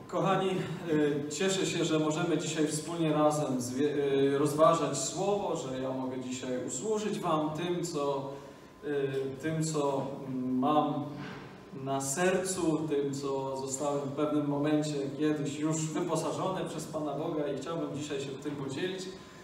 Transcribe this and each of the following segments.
Kochani, cieszę się, że możemy dzisiaj wspólnie razem rozważać Słowo, że ja mogę dzisiaj usłużyć Wam tym, co mam na sercu, tym, co zostałem w pewnym momencie kiedyś już wyposażony przez Pana Boga i chciałbym dzisiaj się tym podzielić.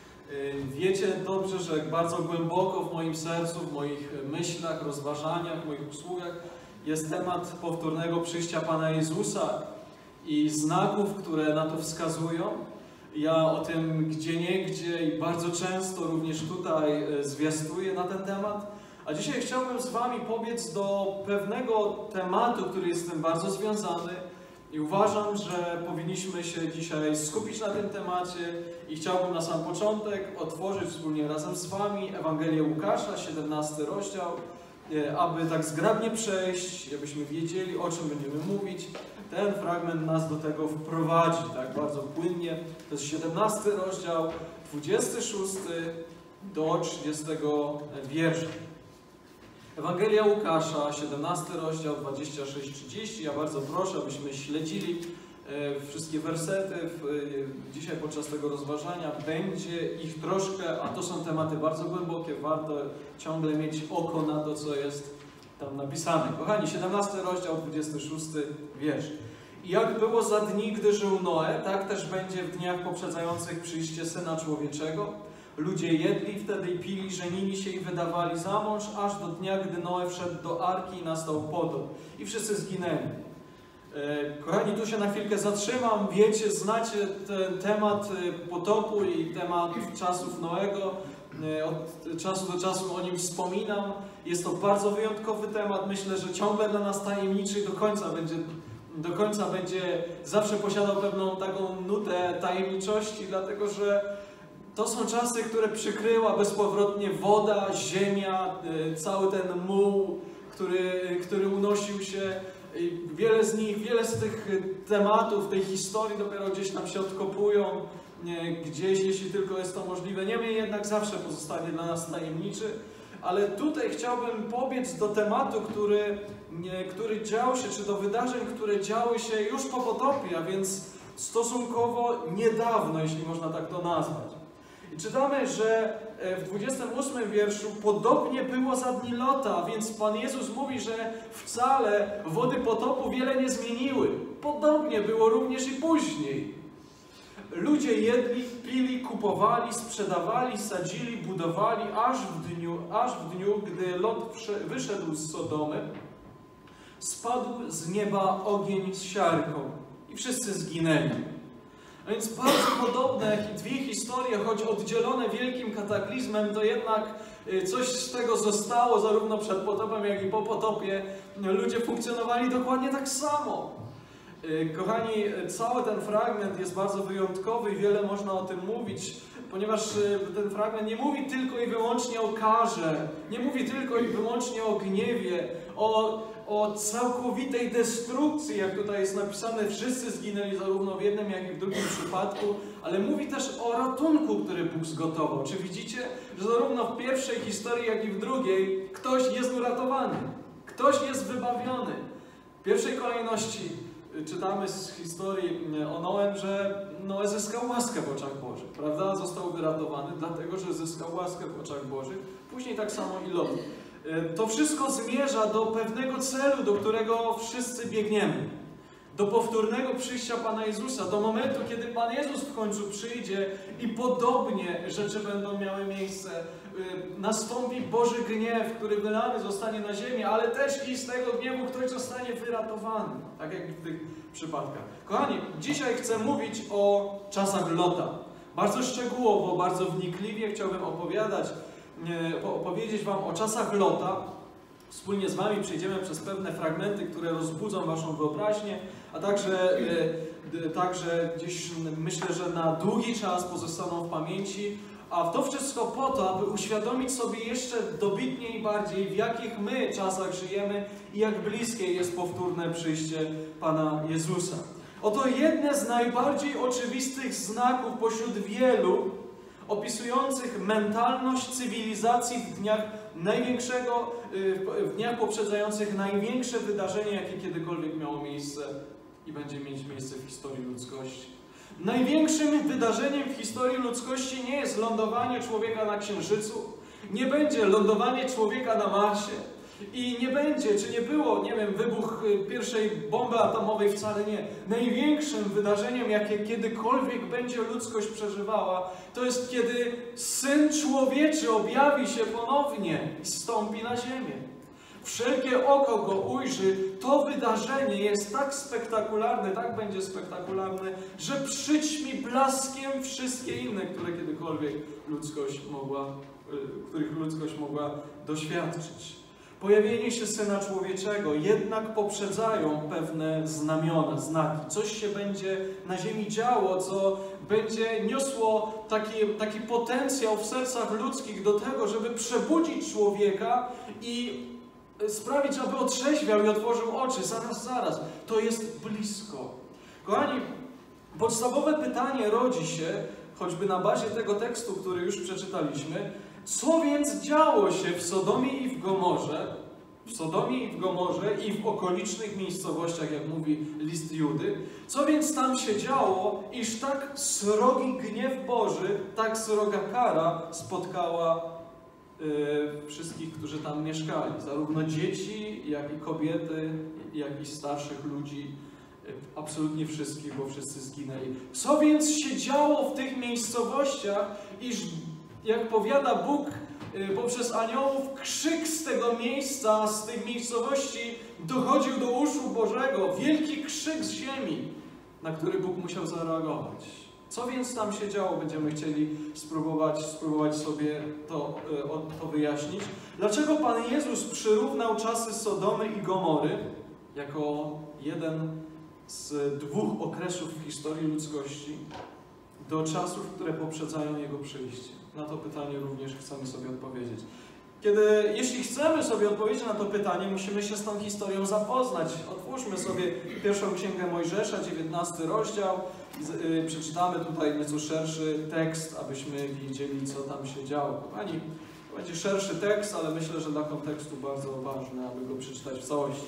Wiecie dobrze, że bardzo głęboko w moim sercu, w moich myślach, rozważaniach, w moich usługach jest temat powtórnego przyjścia Pana Jezusa i znaków, które na to wskazują. Ja o tym gdzieniegdzie i bardzo często również tutaj zwiastuję na ten temat. A dzisiaj chciałbym z Wami pobiec do pewnego tematu, który jest z tym bardzo związany i uważam, że powinniśmy się dzisiaj skupić na tym temacie i chciałbym na sam początek otworzyć wspólnie razem z Wami Ewangelię Łukasza, 17 rozdział, aby tak zgrabnie przejść, abyśmy wiedzieli, o czym będziemy mówić. Ten fragment nas do tego wprowadzi, tak bardzo płynnie. To jest 17 rozdział, 26 do 30 wiersza. Ewangelia Łukasza, 17 rozdział, 26-30. Ja bardzo proszę, abyśmy śledzili wszystkie wersety. Dzisiaj podczas tego rozważania będzie ich troszkę, a to są tematy bardzo głębokie. Warto ciągle mieć oko na to, co jest tam napisane. Kochani, 17 rozdział, 26 wiersz. I jak było za dni, gdy żył Noe, tak też będzie w dniach poprzedzających przyjście Syna Człowieczego. Ludzie jedli wtedy i pili, żenili się i wydawali za mąż, aż do dnia, gdy Noe wszedł do arki i nastał potop. I wszyscy zginęli. Kochani, tu się na chwilkę zatrzymam. Wiecie, znacie ten temat potopu i temat czasów Noego. Od czasu do czasu o nim wspominam. Jest to bardzo wyjątkowy temat. Myślę, że ciągle dla nas tajemniczy i do końca będzie zawsze posiadał pewną taką nutę tajemniczości, dlatego że to są czasy, które przykryła bezpowrotnie woda, ziemia, cały ten muł, który unosił się. Wiele z tych tematów, tej historii dopiero gdzieś tam się odkopują, gdzieś, jeśli tylko jest to możliwe. Niemniej jednak zawsze pozostanie dla nas tajemniczy. Ale tutaj chciałbym pobiec do tematu, który dział się, czy do wydarzeń, które działy się już po potopie, a więc stosunkowo niedawno, jeśli można tak to nazwać. I czytamy, że w 28 wierszu podobnie było za dni Lota, więc Pan Jezus mówi, że wcale wody potopu wiele nie zmieniły. Podobnie było również i później. Ludzie jedli, pili, kupowali, sprzedawali, sadzili, budowali, aż w dniu, gdy Lot wyszedł z Sodomy, spadł z nieba ogień z siarką i wszyscy zginęli. A więc bardzo podobne dwie historie, choć oddzielone wielkim kataklizmem, to jednak coś z tego zostało, zarówno przed potopem, jak i po potopie. Ludzie funkcjonowali dokładnie tak samo. Kochani, cały ten fragment jest bardzo wyjątkowy i wiele można o tym mówić, ponieważ ten fragment nie mówi tylko i wyłącznie o karze, nie mówi tylko i wyłącznie o gniewie, o całkowitej destrukcji, jak tutaj jest napisane, wszyscy zginęli zarówno w jednym, jak i w drugim przypadku, ale mówi też o ratunku, który Bóg zgotował. Czy widzicie, że zarówno w pierwszej historii, jak i w drugiej ktoś jest uratowany, ktoś jest wybawiony. W pierwszej kolejności czytamy z historii o Noem, że Noe zyskał łaskę w oczach Bożych, prawda? Został wyratowany, dlatego że zyskał łaskę w oczach Bożych. Później tak samo i Lot. To wszystko zmierza do pewnego celu, do którego wszyscy biegniemy. Do powtórnego przyjścia Pana Jezusa, do momentu, kiedy Pan Jezus w końcu przyjdzie i podobnie rzeczy będą miały miejsce. Nastąpi Boży gniew, który wylany zostanie na ziemię, ale też i z tego gniewu ktoś zostanie wyratowany. Tak jak w tych przypadkach. Kochani, dzisiaj chcę mówić o czasach Lota. Bardzo szczegółowo, bardzo wnikliwie chciałbym opowiedzieć Wam o czasach Lota. Wspólnie z Wami przejdziemy przez pewne fragmenty, które rozbudzą Waszą wyobraźnię, a także gdzieś myślę, że na długi czas pozostaną w pamięci, a to wszystko po to, aby uświadomić sobie jeszcze dobitniej bardziej, w jakich my czasach żyjemy i jak bliskie jest powtórne przyjście Pana Jezusa. Oto jedne z najbardziej oczywistych znaków pośród wielu, opisujących mentalność cywilizacji w dniach poprzedzających największe wydarzenie, jakie kiedykolwiek miało miejsce i będzie mieć miejsce w historii ludzkości. Największym wydarzeniem w historii ludzkości nie jest lądowanie człowieka na Księżycu, nie będzie lądowanie człowieka na Marsie i nie będzie, czy nie było, nie wiem, wybuch pierwszej bomby atomowej, wcale nie. Największym wydarzeniem, jakie kiedykolwiek będzie ludzkość przeżywała, to jest kiedy Syn Człowieczy objawi się ponownie i zstąpi na ziemię. Wszelkie oko go ujrzy, to wydarzenie jest tak spektakularne, tak będzie spektakularne, że przyćmi blaskiem wszystkie inne, które kiedykolwiek których ludzkość mogła doświadczyć. Pojawienie się Syna Człowieczego jednak poprzedzają pewne znamiona, znaki. Coś się będzie na ziemi działo, co będzie niosło taki potencjał w sercach ludzkich do tego, żeby przebudzić człowieka i sprawić, aby otrzeźwiał i otworzył oczy. Zaraz. To jest blisko. Kochani, podstawowe pytanie rodzi się, choćby na bazie tego tekstu, który już przeczytaliśmy, co więc działo się w Sodomie i w Gomorze i w okolicznych miejscowościach, jak mówi list Judy. Co więc tam się działo, iż tak srogi gniew Boży, tak sroga kara spotkała wszystkich, którzy tam mieszkali. Zarówno dzieci, jak i kobiety, jak i starszych ludzi. Absolutnie wszystkich, bo wszyscy zginęli. Co więc się działo w tych miejscowościach, iż, jak powiada Bóg poprzez aniołów, krzyk z tego miejsca, z tych miejscowości dochodził do uszu Bożego. Wielki krzyk z ziemi, na który Bóg musiał zareagować. Co więc tam się działo? Będziemy chcieli spróbować sobie to wyjaśnić. Dlaczego Pan Jezus przyrównał czasy Sodomy i Gomory jako jeden z dwóch okresów w historii ludzkości do czasów, które poprzedzają Jego przyjście? Na to pytanie również chcemy sobie odpowiedzieć. Jeśli chcemy sobie odpowiedzieć na to pytanie, musimy się z tą historią zapoznać. Otwórzmy sobie pierwszą Księgę Mojżesza, 19 rozdział. Przeczytamy tutaj nieco szerszy tekst, abyśmy wiedzieli, co tam się działo. Kochani, to będzie szerszy tekst, ale myślę, że dla kontekstu bardzo ważne, aby go przeczytać w całości.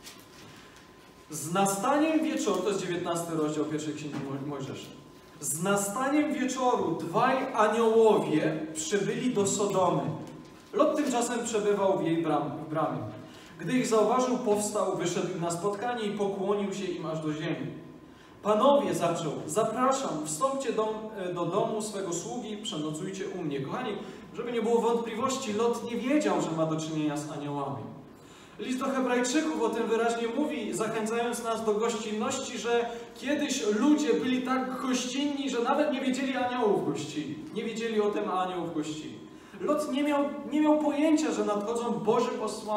Z nastaniem wieczoru, to jest 19 rozdział pierwszej Księgi Mojżesza. Z nastaniem wieczoru dwaj aniołowie przybyli do Sodomy. Lot tymczasem przebywał w jej bramie. Gdy ich zauważył, powstał, wyszedł im na spotkanie i pokłonił się im aż do ziemi. Panowie, zaczął, zapraszam, wstąpcie do domu swego sługi, przenocujcie u mnie. Kochani, żeby nie było wątpliwości, Lot nie wiedział, że ma do czynienia z aniołami. List do Hebrajczyków o tym wyraźnie mówi, zachęcając nas do gościnności, że kiedyś ludzie byli tak gościnni, że nawet nie wiedzieli, aniołów gościli. Nie wiedzieli o tym, a aniołów gościli. Lot nie miał pojęcia, że nadchodzą Boży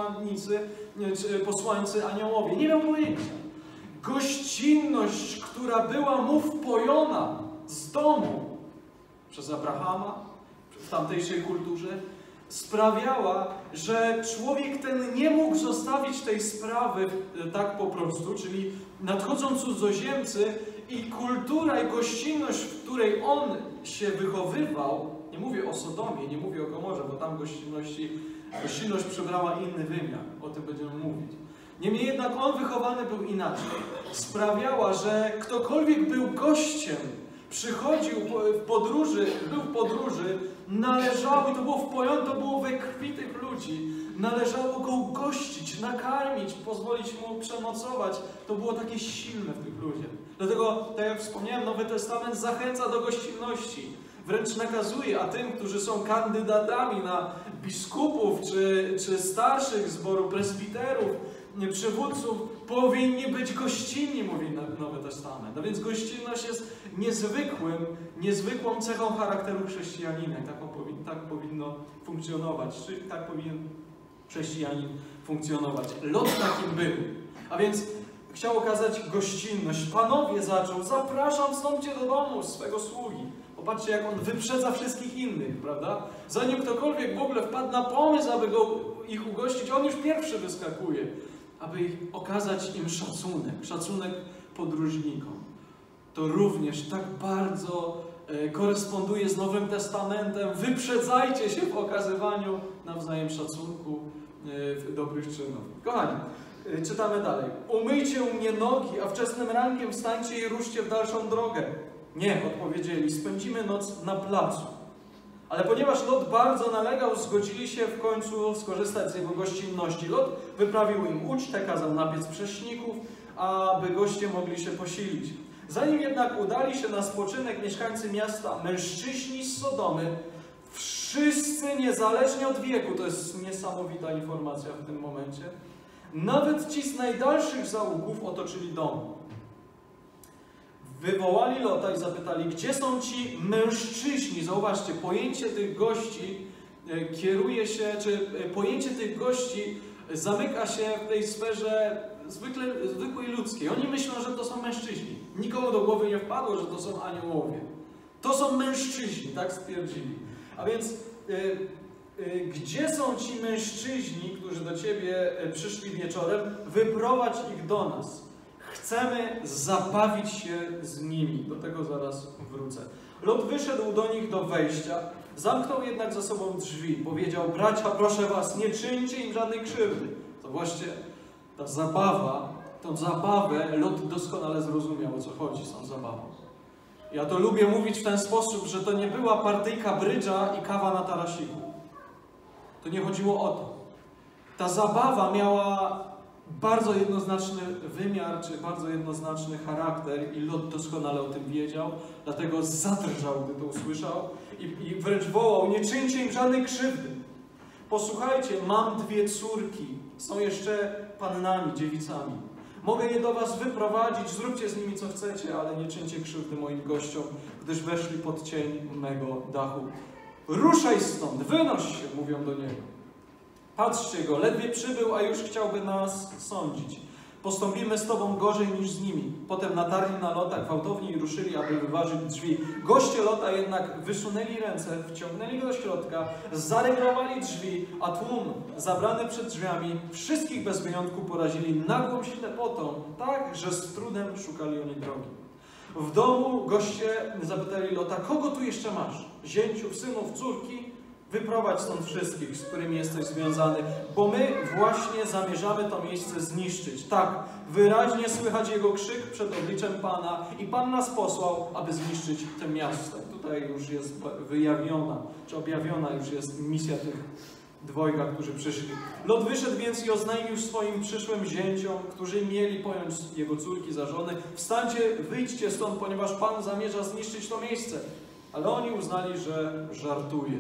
posłańcy aniołowie. Nie miał pojęcia. Gościnność, która była mu wpojona z domu przez Abrahama, w tamtejszej kulturze, sprawiała, że człowiek ten nie mógł zostawić tej sprawy tak po prostu, czyli nadchodzą cudzoziemcy i kultura i gościnność, w której on się wychowywał, nie mówię o Sodomie, nie mówię o Gomorze, bo tam gościnność przybrała inny wymiar, o tym będziemy mówić. Niemniej jednak on wychowany był inaczej. Sprawiała, że ktokolwiek był gościem, przychodził był w podróży, należało, i to było wpojone, to było we krwi tych ludzi, należało go gościć, nakarmić, pozwolić mu przenocować. To było takie silne w tych ludziach. Dlatego, tak jak wspomniałem, Nowy Testament zachęca do gościnności. Wręcz nakazuje, a tym, którzy są kandydatami na biskupów czy starszych zboru, presbiterów, przywódców, powinni być gościnni, mówi Nowy Testament. A więc gościnność jest niezwykłą cechą charakteru chrześcijanina. Tak powinno funkcjonować. Czy tak powinien chrześcijanin funkcjonować. Lot takim był. A więc chciał okazać gościnność. Panowie, zaczął, zapraszam, wstąpcie do domu swego sługi. Popatrzcie, jak on wyprzedza wszystkich innych, prawda? Zanim ktokolwiek w ogóle wpadł na pomysł, aby ich ugościć, on już pierwszy wyskakuje, aby okazać im szacunek podróżnikom. To również tak bardzo koresponduje z Nowym Testamentem. Wyprzedzajcie się w okazywaniu nawzajem szacunku, dobrych czynów. Kochani, Czytamy dalej. Umyjcie u mnie nogi, a wczesnym rankiem wstańcie i ruszcie w dalszą drogę. Nie, odpowiedzieli, spędzimy noc na placu. Ale ponieważ Lot bardzo nalegał, zgodzili się w końcu skorzystać z jego gościnności. Lot wyprawił im ucztę, kazał napiec prześników, aby goście mogli się posilić. Zanim jednak udali się na spoczynek mieszkańcy miasta, mężczyźni z Sodomy, wszyscy niezależnie od wieku, to jest niesamowita informacja w tym momencie, nawet ci z najdalszych zaułków otoczyli dom. Wywołali Lota i zapytali, gdzie są ci mężczyźni? Zauważcie, pojęcie tych gości kieruje się, czy pojęcie tych gości zamyka się w tej sferze zwykłej ludzkiej. Oni myślą, że to są mężczyźni. Nikomu do głowy nie wpadło, że to są aniołowie. To są mężczyźni, tak stwierdzili. A więc gdzie są ci mężczyźni, którzy do Ciebie przyszli wieczorem? Wyprowadź ich do nas. Chcemy zabawić się z nimi. Do tego zaraz wrócę. Lot wyszedł do nich do wejścia, zamknął jednak za sobą drzwi. Powiedział, bracia, proszę was, nie czyńcie im żadnej krzywdy. To właśnie ta zabawa, tą zabawę Lot doskonale zrozumiał, o co chodzi z tą zabawą. Ja to lubię mówić w ten sposób, że to nie była partyjka brydża i kawa na tarasiku. To nie chodziło o to. Ta zabawa miała bardzo jednoznaczny wymiar, czy bardzo jednoznaczny charakter i Lot doskonale o tym wiedział, dlatego zadrżał, gdy to usłyszał i wręcz wołał, nie czyńcie im żadnej krzywdy. Posłuchajcie, mam 2 córki, są jeszcze pannami, dziewicami. Mogę je do was wyprowadzić, zróbcie z nimi co chcecie, ale nie czyńcie krzywdy moim gościom, gdyż weszli pod cień mego dachu. Ruszaj stąd, wynoś się, mówią do niego. Patrzcie go, ledwie przybył, a już chciałby nas sądzić. Postąpimy z tobą gorzej niż z nimi. Potem natarli na Lota gwałtownie i ruszyli, aby wyważyć drzwi. Goście Lota jednak wysunęli ręce, wciągnęli go do środka, zaryglowali drzwi, a tłum zabrany przed drzwiami wszystkich bez wyjątku porazili nagłą ślepotą, tak, że z trudem szukali oni drogi. W domu goście zapytali Lota, kogo tu jeszcze masz? Zięciów, synów, córki? Wyprowadź stąd wszystkich, z którymi jesteś związany, bo my właśnie zamierzamy to miejsce zniszczyć. Tak, wyraźnie słychać jego krzyk przed obliczem Pana i Pan nas posłał, aby zniszczyć to miasto. Tutaj już jest wyjawiona, czy objawiona już jest misja tych dwojga, którzy przyszli. Lot wyszedł więc i oznajmił swoim przyszłym zięciom, którzy mieli pojąć jego córki za żony, wstańcie, wyjdźcie stąd, ponieważ Pan zamierza zniszczyć to miejsce. Ale oni uznali, że żartuje.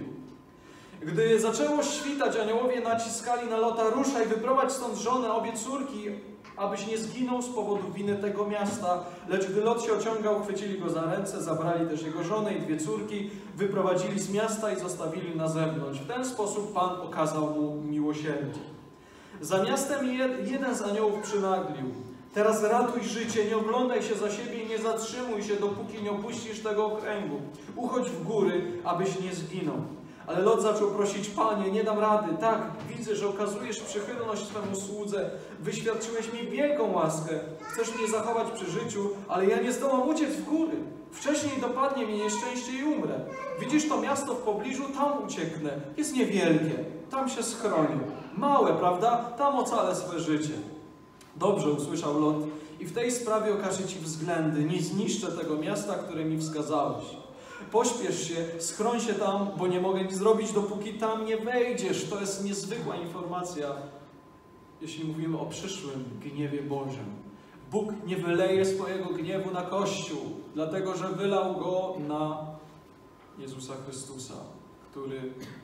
Gdy zaczęło świtać, aniołowie naciskali na Lota, ruszaj, wyprowadź stąd żonę, obie córki, abyś nie zginął z powodu winy tego miasta. Lecz gdy Lot się ociągał, chwycili go za ręce, zabrali też jego żonę i 2 córki, wyprowadzili z miasta i zostawili na zewnątrz. W ten sposób Pan okazał mu miłosierdzie. Za miastem jeden z aniołów przynaglił. Teraz ratuj życie, nie oglądaj się za siebie i nie zatrzymuj się, dopóki nie opuścisz tego okręgu. Uchodź w góry, abyś nie zginął. Ale Lot zaczął prosić, Panie, nie dam rady. Tak, widzę, że okazujesz przychylność Twemu słudze. Wyświadczyłeś mi wielką łaskę. Chcesz mnie zachować przy życiu, ale ja nie zdołam uciec w góry. Wcześniej dopadnie mnie nieszczęście i umrę. Widzisz to miasto w pobliżu? Tam ucieknę. Jest niewielkie. Tam się schronię. Małe, prawda? Tam ocalę swe życie. Dobrze, usłyszał Lot. I w tej sprawie okażę Ci względy. Nie zniszczę tego miasta, które mi wskazałeś. Pośpiesz się, schroń się tam, bo nie mogę nic zrobić, dopóki tam nie wejdziesz. To jest niezwykła informacja, jeśli mówimy o przyszłym gniewie Bożym. Bóg nie wyleje swojego gniewu na Kościół, dlatego że wylał go na Jezusa Chrystusa, który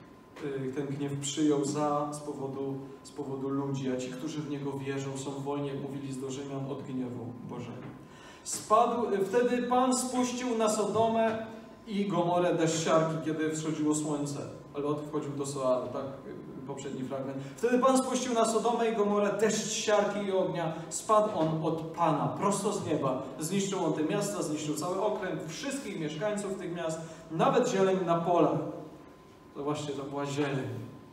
ten gniew przyjął z powodu ludzi, a ci, którzy w Niego wierzą, są wolni, jak mówili do Rzymian, od gniewu Bożego. Wtedy Pan spuścił na Sodomę i Gomorę deszcz siarki, kiedy wschodziło słońce. Ale Lot wchodził do Soaru, tak? Poprzedni fragment. Wtedy Pan spuścił na Sodomę i Gomorę deszcz siarki i ognia. Spadł on od Pana, prosto z nieba. Zniszczył on te miasta, zniszczył cały okręg, wszystkich mieszkańców tych miast, nawet zieleń na polach. To właśnie to była zieleń.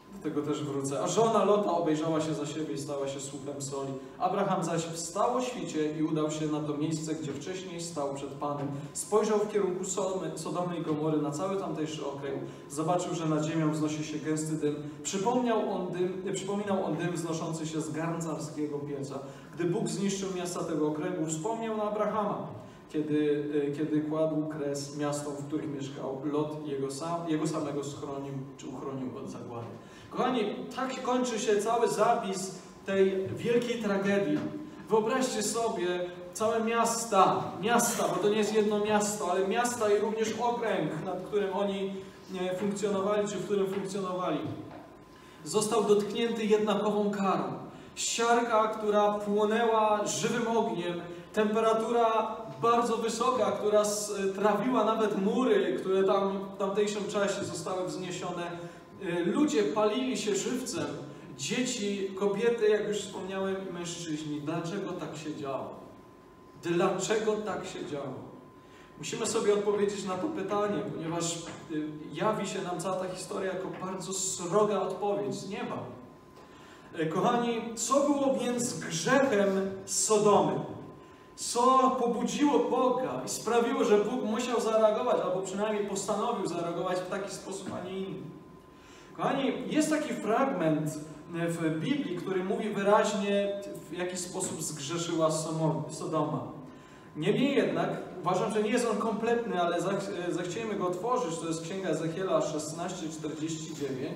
Do tego też wrócę. A żona Lota obejrzała się za siebie i stała się słupem soli. Abraham zaś wstał o świcie i udał się na to miejsce, gdzie wcześniej stał przed Panem. Spojrzał w kierunku Sodomy i Gomory, na cały tamtejszy okręg. Zobaczył, że nad ziemią wznosi się gęsty dym. Przypominał on dym wznoszący się z garncarskiego pieca. Gdy Bóg zniszczył miasta tego okręgu, wspomniał na Abrahama, kiedy kładł kres miastom, w których mieszkał Lot, jego samego schronił, czy uchronił od zagłady. Kochani, tak kończy się cały zapis tej wielkiej tragedii. Wyobraźcie sobie całe miasta, bo to nie jest jedno miasto, ale miasta i również okręg, nad którym oni funkcjonowali, czy w którym funkcjonowali, został dotknięty jednakową karą. Siarka, która płonęła żywym ogniem, temperatura bardzo wysoka, która trawiła nawet mury, które tam w tamtejszym czasie zostały wzniesione. Ludzie palili się żywcem. Dzieci, kobiety, jak już wspomniałem, i mężczyźni. Dlaczego tak się działo? Dlaczego tak się działo? Musimy sobie odpowiedzieć na to pytanie, ponieważ jawi się nam cała ta historia jako bardzo sroga odpowiedź z nieba. Kochani, co było więc grzechem Sodomy? Co pobudziło Boga i sprawiło, że Bóg musiał zareagować, albo przynajmniej postanowił zareagować w taki sposób, a nie inny? Kochani, jest taki fragment w Biblii, który mówi wyraźnie, w jaki sposób zgrzeszyła Sodoma. Niemniej jednak, uważam, że nie jest on kompletny, ale zechciejmy go otworzyć. To jest Księga Ezechiela 16:49.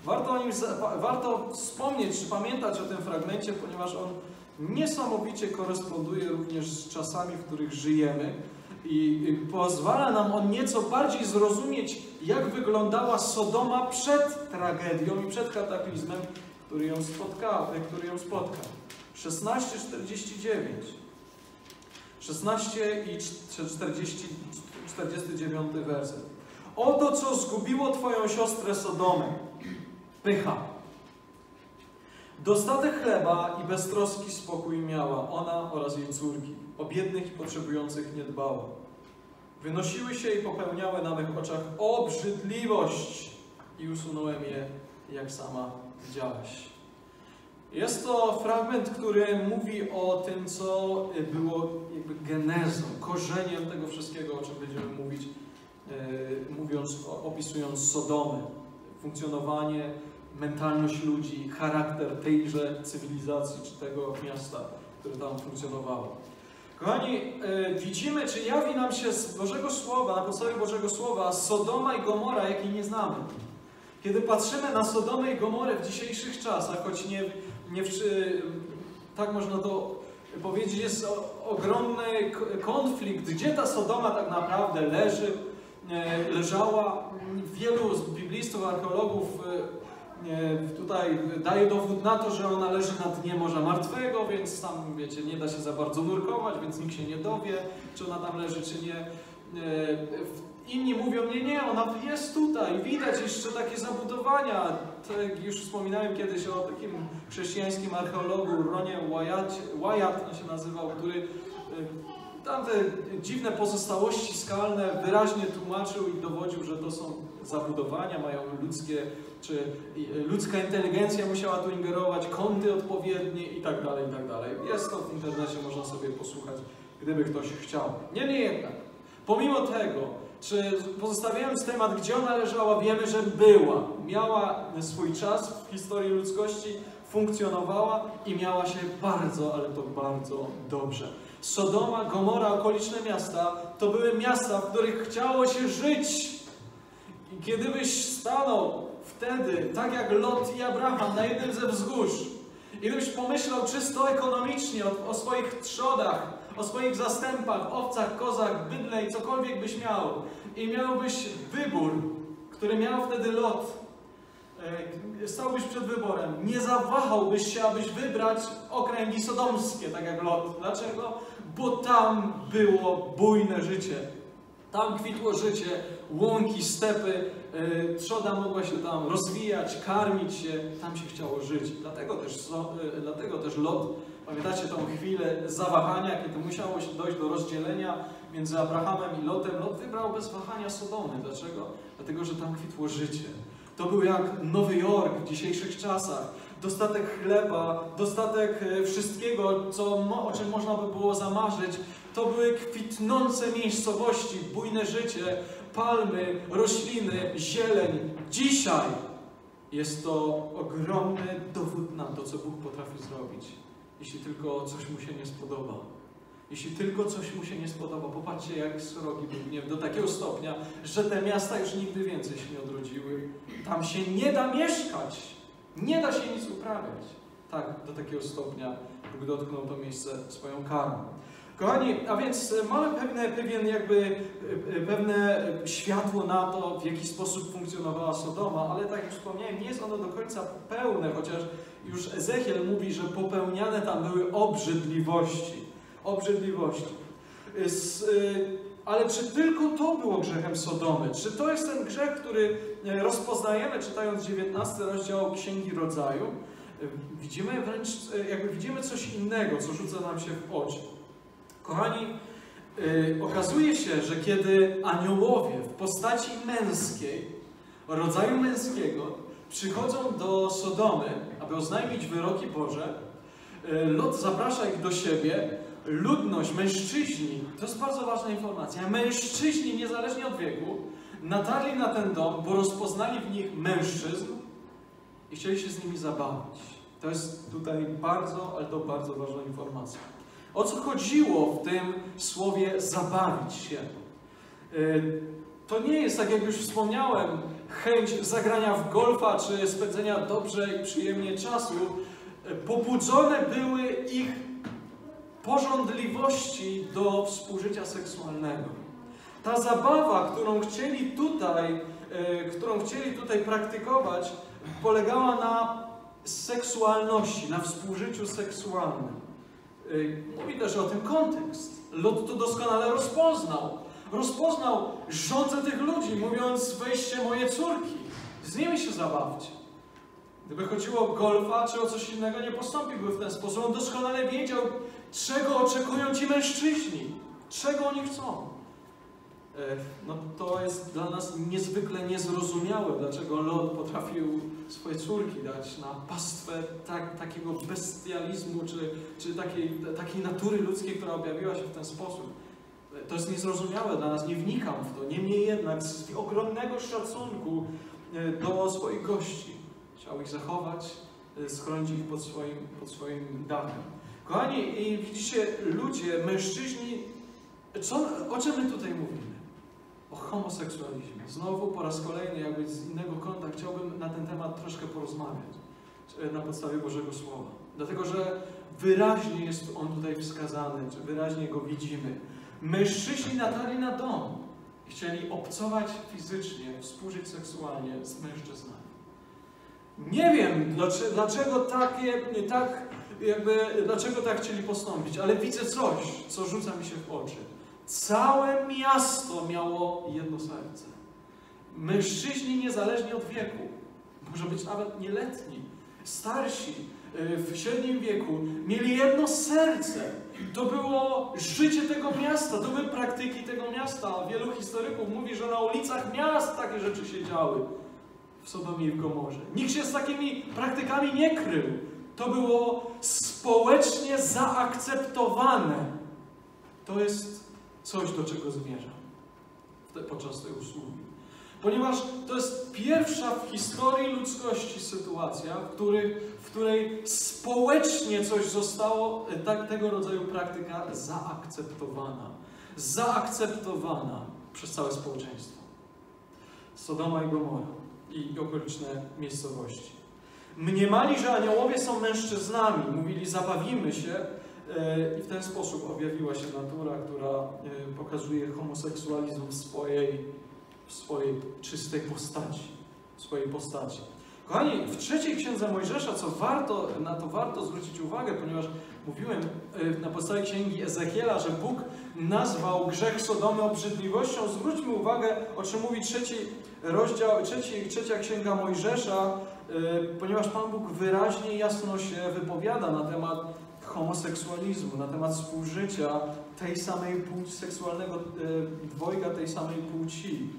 Warto wspomnieć, czy pamiętać o tym fragmencie, ponieważ on niesamowicie koresponduje również z czasami, w których żyjemy i pozwala nam on nieco bardziej zrozumieć, jak wyglądała Sodoma przed tragedią i przed kataklizmem, który ją spotkał. 16:49. 16 i 49 werset. Oto co zgubiło Twoją siostrę Sodomę. Pycha. Dostatek chleba i beztroski spokój miała ona oraz jej córki. O biednych i potrzebujących nie dbała. Wynosiły się i popełniały na mych oczach obrzydliwość i usunąłem je, jak sama widziałaś. Jest to fragment, który mówi o tym, co było jakby genezą, korzeniem tego wszystkiego, o czym będziemy mówić, opisując Sodomę. Funkcjonowanie, mentalność ludzi, charakter tejże cywilizacji, czy tego miasta, które tam funkcjonowało. Kochani, widzimy, czy jawi nam się z Bożego Słowa, na podstawie Bożego Słowa, Sodoma i Gomora, jakiej nie znamy. Kiedy patrzymy na Sodomę i Gomorę w dzisiejszych czasach, choć tak można to powiedzieć, jest ogromny konflikt, gdzie ta Sodoma tak naprawdę leżała. Wielu biblistów, archeologów tutaj daje dowód na to, że ona leży na dnie Morza Martwego, więc tam, wiecie, nie da się za bardzo nurkować, więc nikt się nie dowie, czy ona tam leży, czy nie. Inni mówią, nie, ona jest tutaj. Widać jeszcze takie zabudowania. Tak już wspominałem kiedyś o takim chrześcijańskim archeologu Ronie Wyatt, on się nazywał, który tamte dziwne pozostałości skalne wyraźnie tłumaczył i dowodził, że to są zabudowania, mają ludzkie, czy ludzka inteligencja musiała tu ingerować, kąty odpowiednie i tak dalej, i tak dalej. Jest to w internecie, można sobie posłuchać, gdyby ktoś chciał. Niemniej jednak, pomimo tego, czy pozostawiając temat, gdzie ona leżała, wiemy, że była. Miała swój czas w historii ludzkości, funkcjonowała i miała się bardzo, ale to bardzo dobrze. Sodoma, Gomora, okoliczne miasta to były miasta, w których chciało się żyć. I kiedybyś stanął wtedy, tak jak Lot i Abraham, na jednym ze wzgórz, i gdybyś pomyślał czysto ekonomicznie o swoich trzodach, o swoich zastępach, owcach, kozach, bydle i cokolwiek byś miał, i miałbyś wybór, który miał wtedy Lot, stałbyś przed wyborem, nie zawahałbyś się, abyś wybrać okręgi sodomskie, tak jak Lot. Dlaczego? Bo tam było bujne życie. Tam kwitło życie, łąki, stepy, trzoda mogła się tam rozwijać, karmić się, tam się chciało żyć. Dlatego też Lot, pamiętacie tą chwilę zawahania, kiedy musiało dojść do rozdzielenia między Abrahamem i Lotem. Lot wybrał bez wahania Sodomy. Dlaczego? Dlatego, że tam kwitło życie. To był jak Nowy Jork w dzisiejszych czasach. Dostatek chleba, dostatek wszystkiego, o czym można by było zamarzyć. To były kwitnące miejscowości, bujne życie, palmy, rośliny, zieleń. Dzisiaj jest to ogromny dowód na to, co Bóg potrafi zrobić, jeśli tylko coś mu się nie spodoba. Jeśli tylko coś mu się nie spodoba. Popatrzcie, jak srogi był gniew do takiego stopnia, że te miasta już nigdy więcej się nie odrodziły. Tam się nie da mieszkać. Nie da się nic uprawiać. Tak, do takiego stopnia Bóg dotknął to miejsce swoją karą. Kochani, a więc mamy pewne światło na to, w jaki sposób funkcjonowała Sodoma, ale tak jak wspomniałem, nie jest ono do końca pełne, chociaż już Ezechiel mówi, że popełniane tam były obrzydliwości. Ale czy tylko to było grzechem Sodomy? Czy to jest ten grzech, który rozpoznajemy, czytając 19 rozdział Księgi Rodzaju? Widzimy coś innego, co rzuca nam się w oczy. Kochani, okazuje się, że kiedy aniołowie w postaci męskiej, rodzaju męskiego, przychodzą do Sodomy, aby oznajmić wyroki Boże, Lot zaprasza ich do siebie. Ludność, mężczyźni, to jest bardzo ważna informacja, mężczyźni niezależnie od wieku natarli na ten dom, bo rozpoznali w nich mężczyzn i chcieli się z nimi zabawić. To jest tutaj bardzo, ale to bardzo ważna informacja. O co chodziło w tym słowie zabawić się? To nie jest, tak jak już wspomniałem, chęć zagrania w golfa czy spędzenia dobrze i przyjemnie czasu. Pobudzone były ich pożądliwości do współżycia seksualnego. Ta zabawa, którą chcieli tutaj praktykować, polegała na seksualności, na współżyciu seksualnym. Mówi też o tym kontekst. Lot to doskonale rozpoznał. Rozpoznał żądzę tych ludzi, mówiąc weźcie moje córki, z nimi się zabawcie. Gdyby chodziło o golfa czy o coś innego, nie postąpiłby w ten sposób. On doskonale wiedział, czego oczekują ci mężczyźni, czego oni chcą. No to jest dla nas niezwykle niezrozumiałe, dlaczego Lot potrafił swoje córki dać na pastwę takiego bestializmu, czy takiej natury ludzkiej, która objawiła się w ten sposób. To jest niezrozumiałe dla nas, nie wnikam w to. Niemniej jednak z ogromnego szacunku do swoich gości chciał ich zachować, schronić ich pod swoim dachem. Kochani, i widzicie, ludzie, mężczyźni, o czym my tutaj mówimy? O homoseksualizmie. Znowu po raz kolejny, jakby z innego kąta, chciałbym na ten temat troszkę porozmawiać na podstawie Bożego Słowa. Dlatego, że wyraźnie jest on tutaj wskazany, czy wyraźnie go widzimy. Mężczyźni natarli na dom i chcieli obcować fizycznie, współżyć seksualnie z mężczyznami. Nie wiem, dlaczego tak chcieli postąpić, ale widzę coś, co rzuca mi się w oczy. Całe miasto miało jedno serce. Mężczyźni niezależnie od wieku, może być nawet nieletni, starsi, w średnim wieku, mieli jedno serce. To było życie tego miasta, to były praktyki tego miasta. Wielu historyków mówi, że na ulicach miast takie rzeczy się działy w Sodomie i w Gomorze. Nikt się z takimi praktykami nie krył. To było społecznie zaakceptowane. To jest coś, do czego zmierzam podczas tej usługi. Ponieważ to jest pierwsza w historii ludzkości sytuacja, w której społecznie coś zostało, tego rodzaju praktyka zaakceptowana. Zaakceptowana przez całe społeczeństwo. Sodoma i Gomora i okoliczne miejscowości. Mniemali, że aniołowie są mężczyznami. Mówili, zabawimy się. I w ten sposób objawiła się natura, która pokazuje homoseksualizm w swojej czystej postaci. Kochani, w trzeciej księdze Mojżesza, na to warto zwrócić uwagę, ponieważ mówiłem na podstawie księgi Ezechiela, że Bóg nazwał grzech Sodomy obrzydliwością. Zwróćmy uwagę, o czym mówi trzecia księga Mojżesza, ponieważ Pan Bóg wyraźnie, jasno się wypowiada na temat homoseksualizmu, na temat współżycia tej samej płci, seksualnego dwojga tej samej płci.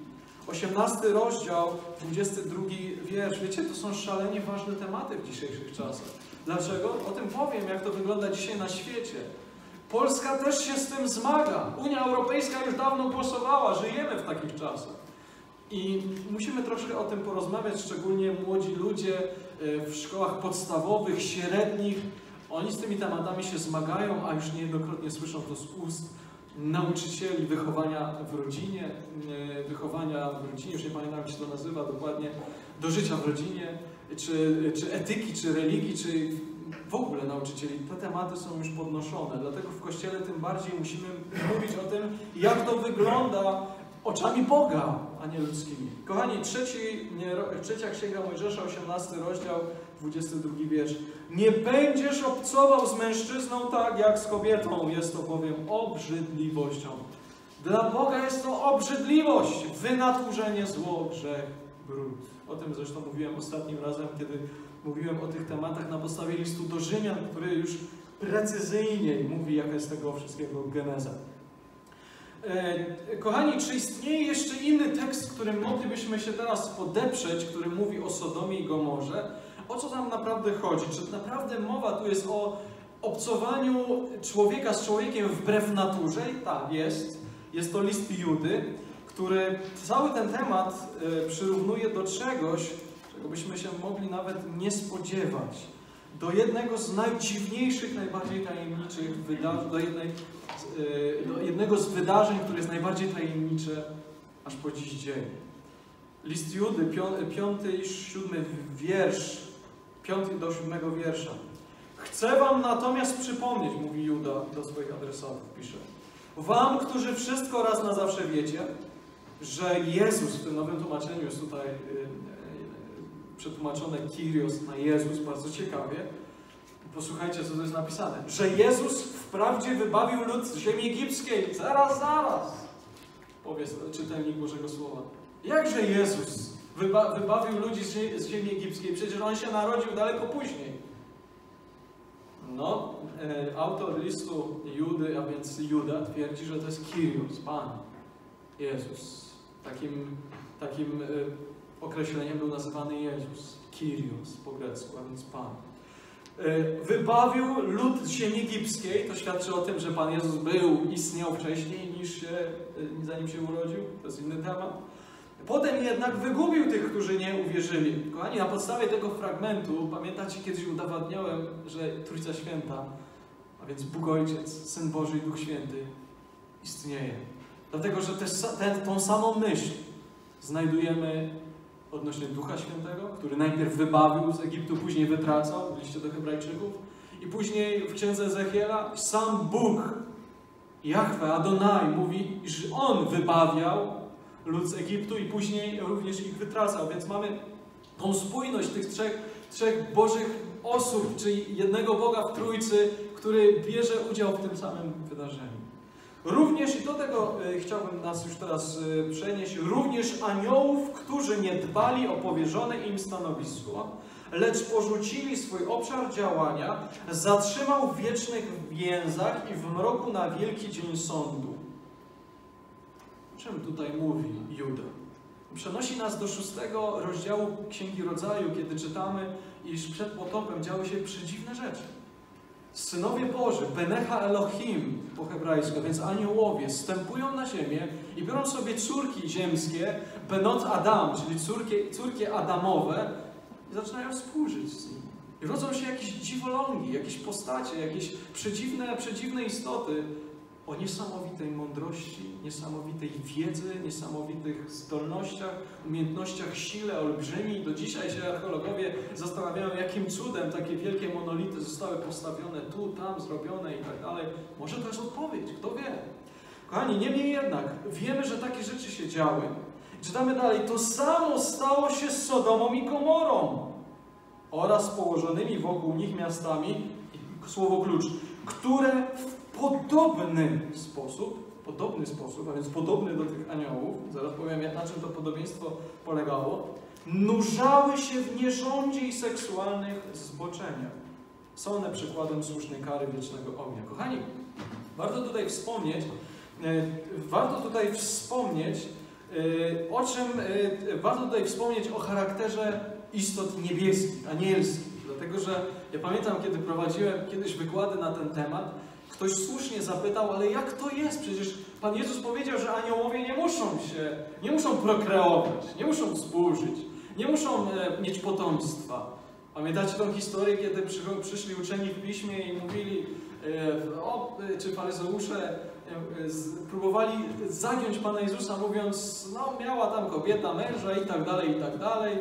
18 rozdział, 22 wiersz. Wiecie, to są szalenie ważne tematy w dzisiejszych czasach. Dlaczego? O tym powiem, jak to wygląda dzisiaj na świecie. Polska też się z tym zmaga. Unia Europejska już dawno głosowała. Żyjemy w takich czasach. I musimy troszkę o tym porozmawiać, szczególnie młodzi ludzie w szkołach podstawowych, średnich. Oni z tymi tematami się zmagają, a już niejednokrotnie słyszą to z ust nauczycieli wychowania w rodzinie, już nie pamiętam, jak się to nazywa dokładnie, do życia w rodzinie, czy etyki, czy religii, czy w ogóle nauczycieli. Te tematy są już podnoszone, dlatego w Kościele tym bardziej musimy mówić o tym, jak to wygląda oczami Boga, a nie ludzkimi. Kochani, trzecia Księga Mojżesza, 18 rozdział, 22 wiersz. Nie będziesz obcował z mężczyzną tak jak z kobietą, jest to bowiem obrzydliwością. Dla Boga jest to obrzydliwość, wynaturzenie, zło, grzech, brud. O tym zresztą mówiłem ostatnim razem, kiedy mówiłem o tych tematach na podstawie listu do Rzymian, który już precyzyjniej mówi, jaka jest tego wszystkiego geneza. Kochani, czy istnieje jeszcze inny tekst, którym moglibyśmy się teraz podeprzeć, który mówi o Sodomie i Gomorze? O co tam naprawdę chodzi? Czy naprawdę mowa tu jest o obcowaniu człowieka z człowiekiem wbrew naturze? Tak, jest. Jest to list Judy, który cały ten temat przyrównuje do czegoś, czego byśmy się mogli nawet nie spodziewać. Do jednego z najdziwniejszych, najbardziej tajemniczych wydarzeń, do jednego z wydarzeń, które jest najbardziej tajemnicze aż po dziś dzień. List Judy, 5 i 7 wiersz, 5 do 7 wiersza. Chcę wam natomiast przypomnieć, mówi Juda do swoich adresatów, pisze. Wam, którzy wszystko raz na zawsze wiecie, że Jezus, w tym nowym tłumaczeniu jest tutaj przetłumaczone Kyrios na Jezus, bardzo ciekawie. Posłuchajcie, co tu jest napisane. Że Jezus wprawdzie wybawił lud z ziemi egipskiej. Zaraz. Powie czytelnik Bożego Słowa. Jakże Jezus wybawił ludzi z ziemi egipskiej? Przecież On się narodził daleko później. No, autor listu Judy, a więc Juda, twierdzi, że to jest Kyrios, Pan, Jezus. Takim określeniem był nazywany Jezus. Kyrios po grecku, a więc Pan. Wybawił lud z ziemi egipskiej. To świadczy o tym, że Pan Jezus istniał wcześniej zanim się urodził. To jest inny temat. Potem jednak wygubił tych, którzy nie uwierzyli. Kochani, na podstawie tego fragmentu, pamiętacie, kiedyś udowadniałem, że Trójca Święta, a więc Bóg Ojciec, Syn Boży i Duch Święty istnieje. Dlatego, że tą samą myśl znajdujemy odnośnie Ducha Świętego, który najpierw wybawił z Egiptu, później wytracał, w liście do Hebrajczyków, i później w księdze Ezechiela sam Bóg, Jahwe, Adonai, mówi, że On wybawiał lud z Egiptu i później również ich wytracał. Więc mamy tą spójność tych trzech Bożych osób, czyli jednego Boga w Trójcy, który bierze udział w tym samym wydarzeniu. Również, i do tego chciałbym nas już teraz przenieść, również aniołów, którzy nie dbali o powierzone im stanowisko, lecz porzucili swój obszar działania, zatrzymał w wiecznych więzach i w mroku na wielki dzień sądu. O czym tutaj mówi Juda? Przenosi nas do 6 rozdziału Księgi Rodzaju, kiedy czytamy, iż przed potopem działy się przedziwne rzeczy. Synowie Boży, Benecha Elohim po hebrajsku, a więc aniołowie, zstępują na ziemię i biorą sobie córki ziemskie, Benot Adam, czyli córki Adamowe, i zaczynają współżyć z nimi. I rodzą się jakieś dziwolągi, jakieś postacie, jakieś przedziwne istoty o niesamowitej mądrości, niesamowitej wiedzy, niesamowitych zdolnościach, umiejętnościach, sile olbrzymi. Do dzisiaj się archeologowie zastanawiają, jakim cudem takie wielkie monolity zostały postawione tu, tam, zrobione i tak dalej. Może to jest odpowiedź, kto wie. Kochani, niemniej jednak wiemy, że takie rzeczy się działy. Czytamy dalej. To samo stało się z Sodomą i Gomorą oraz położonymi wokół nich miastami, słowo klucz, które w podobny sposób, a więc podobny do tych aniołów, zaraz powiem, na czym to podobieństwo polegało, nurzały się w nierządzie i seksualnych zboczeniach. Są one przykładem słusznej kary wiecznego ognia. Kochani, warto tutaj wspomnieć, O czym warto tutaj wspomnieć o charakterze istot niebieskich, anielskich. Dlatego, że ja pamiętam, kiedy prowadziłem kiedyś wykłady na ten temat, ktoś słusznie zapytał, ale jak to jest? Przecież Pan Jezus powiedział, że aniołowie nie muszą prokreować, nie muszą współżyć, nie muszą mieć potomstwa. Pamiętacie tą historię, kiedy przyszli uczeni w piśmie i mówili, czy faryzeusze próbowali zagiąć Pana Jezusa, mówiąc, no miała tam kobieta męża i tak dalej,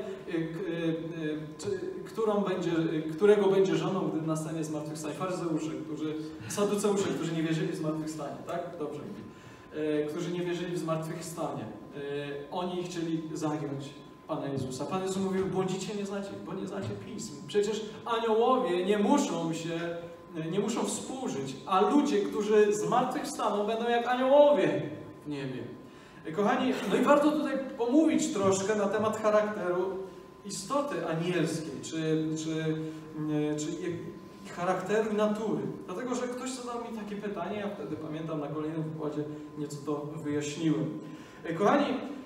którego będzie żoną, gdy nastanie zmartwychwstanie. Faryzeusze, saduceusze, którzy nie wierzyli w zmartwychwstanie, tak? Dobrze mówi. Którzy nie wierzyli w zmartwychwstanie. Oni chcieli zagiąć Pana Jezusa. Pan Jezus mówił, błądzicie, bo nie znacie Pism. Przecież aniołowie nie muszą współżyć, a ludzie, którzy zmartwychwstaną, będą jak aniołowie w niebie. Kochani, no i warto tutaj pomówić troszkę na temat charakteru istoty anielskiej, czy charakteru natury. Dlatego, że ktoś zadał mi takie pytanie, ja wtedy pamiętam na kolejnym wykładzie nieco to wyjaśniłem. Kochani,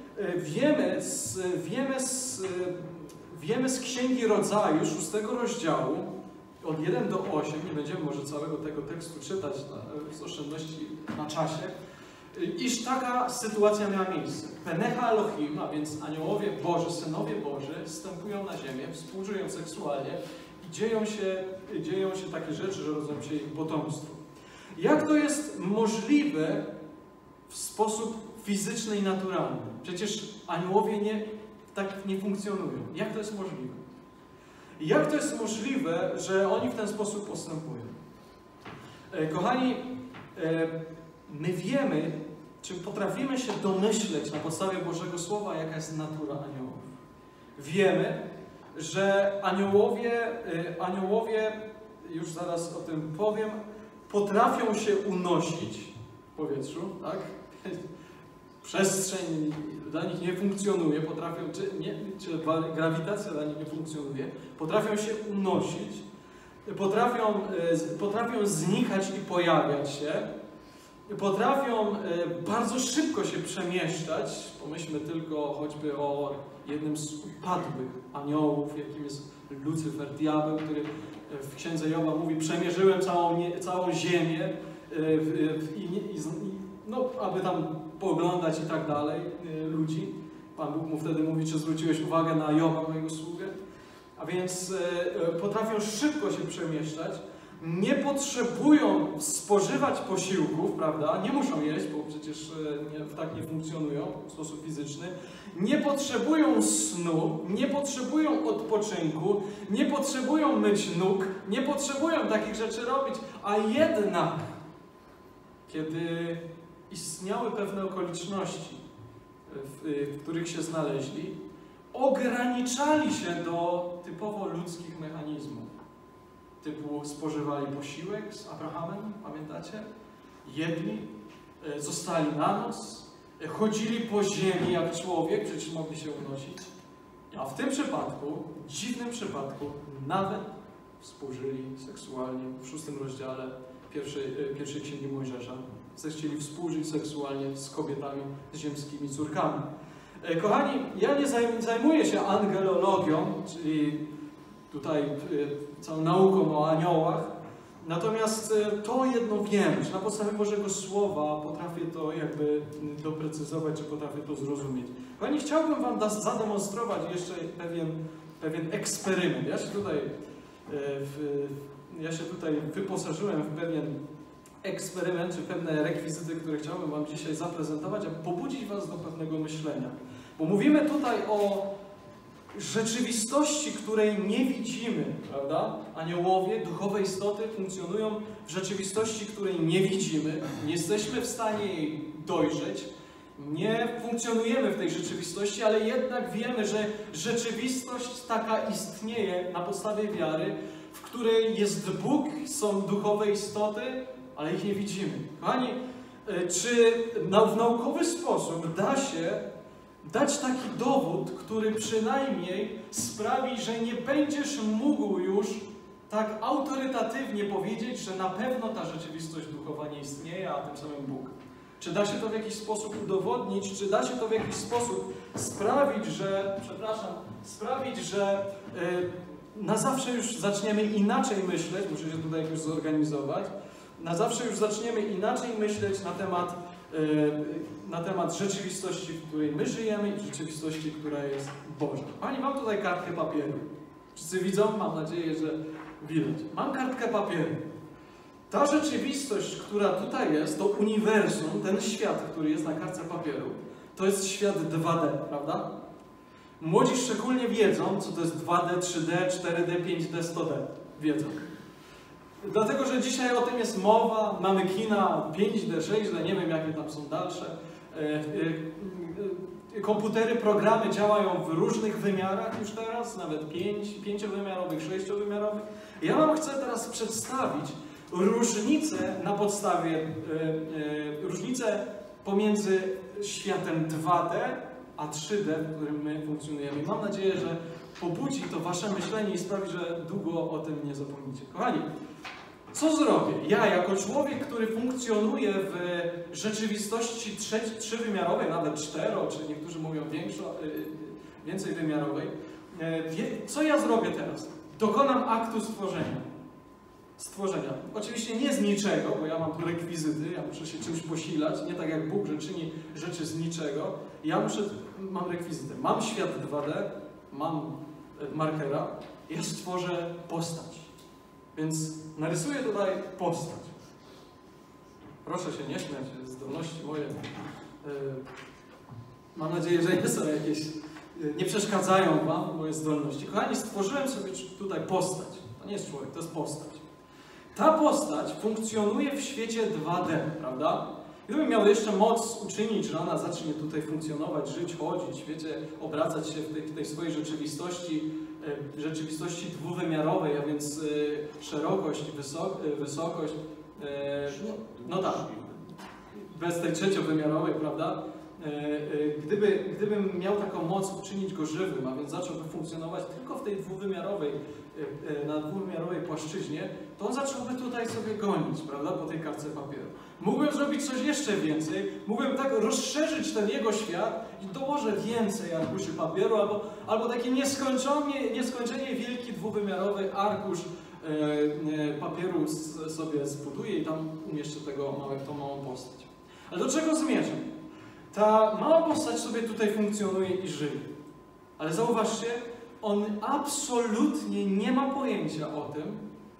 wiemy z Księgi Rodzaju, 6 rozdziału, od 1 do 8, nie będziemy może całego tego tekstu czytać z oszczędności na czasie, iż taka sytuacja miała miejsce. Penecha Elohim, a więc aniołowie Boży, synowie Boży, wstępują na ziemię, współżyją seksualnie i dzieją się takie rzeczy, że rodzą się ich potomstwo. Jak to jest możliwe w sposób fizyczny i naturalny? Przecież aniołowie tak nie funkcjonują. Jak to jest możliwe? Jak to jest możliwe, że oni w ten sposób postępują? Kochani, my wiemy, czy potrafimy się domyśleć na podstawie Bożego Słowa, jaka jest natura aniołów. Wiemy, że aniołowie, już zaraz o tym powiem, potrafią się unosić w powietrzu, tak? Przestrzeń dla nich nie funkcjonuje, czy grawitacja dla nich nie funkcjonuje, potrafią się unosić, potrafią znikać i pojawiać się, potrafią bardzo szybko się przemieszczać. Pomyślmy tylko choćby o jednym z upadłych aniołów, jakim jest Lucyfer, diabeł, który w Księdze Joba mówi, przemierzyłem całą ziemię, aby tam pooglądać i tak dalej ludzi. Pan Bóg mu wtedy mówi, czy zwróciłeś uwagę na Joba, mojego sługę? A więc potrafią szybko się przemieszczać, nie potrzebują spożywać posiłków, prawda? Nie muszą jeść, bo przecież tak nie funkcjonują w sposób fizyczny. Nie potrzebują snu, nie potrzebują odpoczynku, nie potrzebują myć nóg, nie potrzebują takich rzeczy robić, a jednak, kiedy istniały pewne okoliczności, w których się znaleźli, ograniczali się do typowo ludzkich mechanizmów. Typu spożywali posiłek z Abrahamem, pamiętacie? Jedli, zostali na noc, chodzili po ziemi jak człowiek, przecież mogli się unosić. A w tym przypadku, dziwnym przypadku, nawet współżyli seksualnie w 6 rozdziale pierwszej Księgi Mojżesza. Zechcieli współżyć seksualnie z kobietami, z ziemskimi córkami. Kochani, ja nie zajmuję się angelologią, czyli tutaj całą nauką o aniołach, natomiast to jedno wiem, że na podstawie Bożego Słowa potrafię to jakby doprecyzować, czy potrafię to zrozumieć. Kochani, chciałbym wam zademonstrować jeszcze pewien eksperyment. Ja się tutaj wyposażyłem w pewien eksperyment, czy pewne rekwizyty, które chciałbym wam dzisiaj zaprezentować, aby pobudzić was do pewnego myślenia. Bo mówimy tutaj o rzeczywistości, której nie widzimy, prawda? Aniołowie, duchowe istoty funkcjonują w rzeczywistości, której nie widzimy, nie jesteśmy w stanie jej dojrzeć, nie funkcjonujemy w tej rzeczywistości, ale jednak wiemy, że rzeczywistość taka istnieje na podstawie wiary, w której jest Bóg, są duchowe istoty, ale ich nie widzimy. Kochani, czy w naukowy sposób da się dać taki dowód, który przynajmniej sprawi, że nie będziesz mógł już tak autorytatywnie powiedzieć, że na pewno ta rzeczywistość duchowa nie istnieje, a tym samym Bóg? Czy da się to w jakiś sposób udowodnić? Czy da się to w jakiś sposób sprawić, że na zawsze już zaczniemy inaczej myśleć, muszę się tutaj jakoś zorganizować, na zawsze już zaczniemy inaczej myśleć na temat rzeczywistości, w której my żyjemy i rzeczywistości, która jest Boża. Pani, mam tutaj kartkę papieru. Wszyscy widzą? Mam nadzieję, że widać. Mam kartkę papieru. Ta rzeczywistość, która tutaj jest, to uniwersum, ten świat, który jest na kartce papieru, to jest świat 2D, prawda? Młodzi szczególnie wiedzą, co to jest 2D, 3D, 4D, 5D, 100D. Wiedzą. Dlatego, że dzisiaj o tym jest mowa, mamy kina 5D, 6D, nie wiem jakie tam są dalsze. Komputery, programy działają w różnych wymiarach już teraz, nawet 5-wymiarowych, 6-wymiarowych. Ja wam chcę teraz przedstawić różnicę na podstawie, różnicę pomiędzy światem 2D a 3D, w którym my funkcjonujemy. Mam nadzieję, że pobudzi to wasze myślenie i sprawi, że długo o tym nie zapomnicie. Kochani, co zrobię? Ja, jako człowiek, który funkcjonuje w rzeczywistości trzywymiarowej, nawet 4, czy niektórzy mówią więcej wymiarowej, co ja zrobię teraz? Dokonam aktu stworzenia. Oczywiście nie z niczego, bo ja mam tu rekwizyty, ja muszę się czymś posilać, nie tak jak Bóg, że czyni rzeczy z niczego. Mam rekwizyty. Mam świat 2D, mam markera, ja stworzę postać. Więc narysuję tutaj postać. Proszę się nie śmiać, zdolności moje. Mam nadzieję, że nie są jakieś, nie przeszkadzają wam moje zdolności. Kochani, stworzyłem sobie tutaj postać. To nie jest człowiek, to jest postać. Ta postać funkcjonuje w świecie 2D, prawda? Gdybym miał jeszcze moc uczynić, że ona zacznie tutaj funkcjonować, żyć, chodzić, wiecie, obracać się w tej swojej rzeczywistości dwuwymiarowej, a więc szerokość, wysokość, no tak, bez tej trzeciowymiarowej, prawda? Gdybym miał taką moc uczynić go żywym, a więc zacząłby funkcjonować tylko w tej na dwuwymiarowej płaszczyźnie, to on zacząłby tutaj sobie gonić, prawda, po tej kartce papieru. Mógłbym zrobić coś jeszcze więcej, mógłbym tak rozszerzyć ten jego świat i dołożę więcej arkuszy papieru, albo taki nieskończenie wielki dwuwymiarowy arkusz papieru sobie zbuduję i tam umieszczę tą małą postać. Ale do czego zmierzam? Ta mała postać sobie tutaj funkcjonuje i żyje. Ale zauważcie, on absolutnie nie ma pojęcia o tym,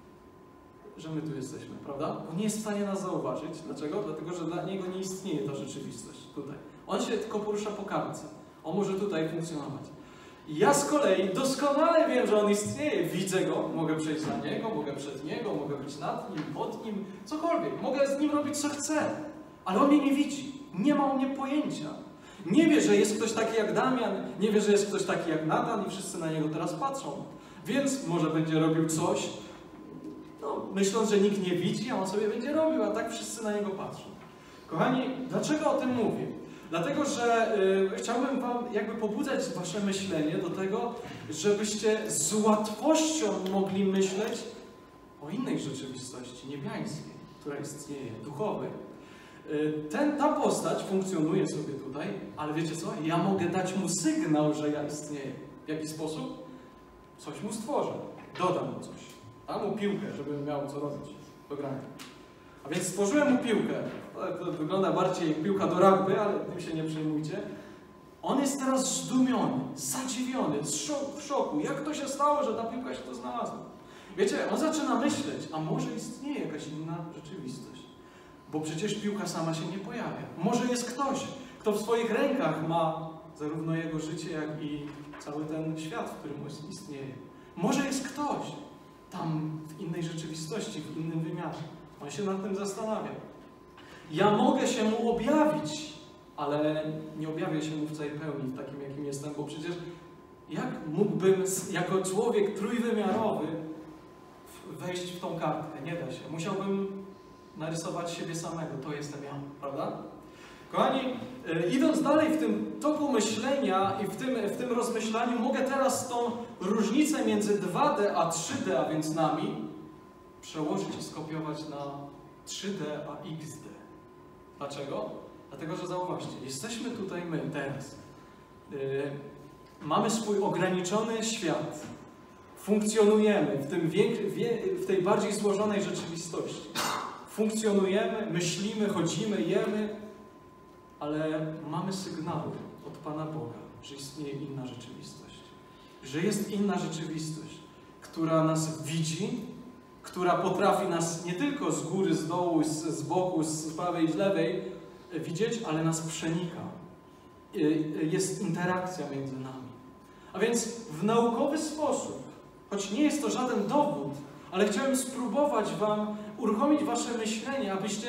że my tu jesteśmy, prawda? On nie jest w stanie nas zauważyć. Dlaczego? Dlatego, że dla niego nie istnieje ta rzeczywistość tutaj. On się tylko porusza po kartce. On może tutaj funkcjonować. Ja z kolei doskonale wiem, że on istnieje. Widzę go, mogę przejść za niego, mogę przed niego, mogę być nad nim, pod nim, cokolwiek. Mogę z nim robić co chcę. Ale on mnie nie widzi. Nie ma o mnie pojęcia. Nie wie, że jest ktoś taki jak Damian, nie wie, że jest ktoś taki jak Natan i wszyscy na niego teraz patrzą. Więc może będzie robił coś, myśląc, że nikt nie widzi, a on sobie będzie robił, a tak wszyscy na niego patrzą. Kochani, dlaczego o tym mówię? Dlatego, że chciałbym wam jakby pobudzać wasze myślenie do tego, żebyście z łatwością mogli myśleć o innej rzeczywistości, niebiańskiej, która istnieje, duchowej. Ta postać funkcjonuje sobie tutaj, ale wiecie co? Ja mogę dać mu sygnał, że ja istnieję. W jaki sposób? Coś mu stworzę. Dodam mu coś. Dam mu piłkę, żeby miał co robić do grania. A więc stworzyłem mu piłkę. To wygląda bardziej jak piłka do rugby, ale tym się nie przejmujcie. On jest teraz zdumiony, zadziwiony, w szoku. Jak to się stało, że ta piłka się tu znalazła? Wiecie, on zaczyna myśleć, a może istnieje jakaś inna rzeczywistość. Bo przecież piłka sama się nie pojawia. Może jest ktoś, kto w swoich rękach ma zarówno jego życie, jak i cały ten świat, w którym istnieje. Może jest ktoś tam w innej rzeczywistości, w innym wymiarze. On się nad tym zastanawia. Ja mogę się mu objawić, ale nie objawię się mu w całej pełni, w takim jakim jestem, bo przecież jak mógłbym jako człowiek trójwymiarowy wejść w tą kartkę? Nie da się. Musiałbym narysować siebie samego. To jestem ja, prawda? Kochani, idąc dalej w tym toku myślenia i w tym rozmyślaniu, mogę teraz tą różnicę między 2D a 3D, a więc nami, przełożyć i skopiować na 3D a XD. Dlaczego? Dlatego, że zauważcie, jesteśmy tutaj my teraz. Mamy swój ograniczony świat. Funkcjonujemy w tej bardziej złożonej rzeczywistości. Funkcjonujemy, myślimy, chodzimy, jemy, ale mamy sygnały od Pana Boga, że istnieje inna rzeczywistość. Że jest inna rzeczywistość, która nas widzi, która potrafi nas nie tylko z góry, z dołu, z boku, z prawej i z lewej widzieć, ale nas przenika. Jest interakcja między nami. A więc w naukowy sposób, choć nie jest to żaden dowód, ale chciałem spróbować Wam uruchomić Wasze myślenie, abyście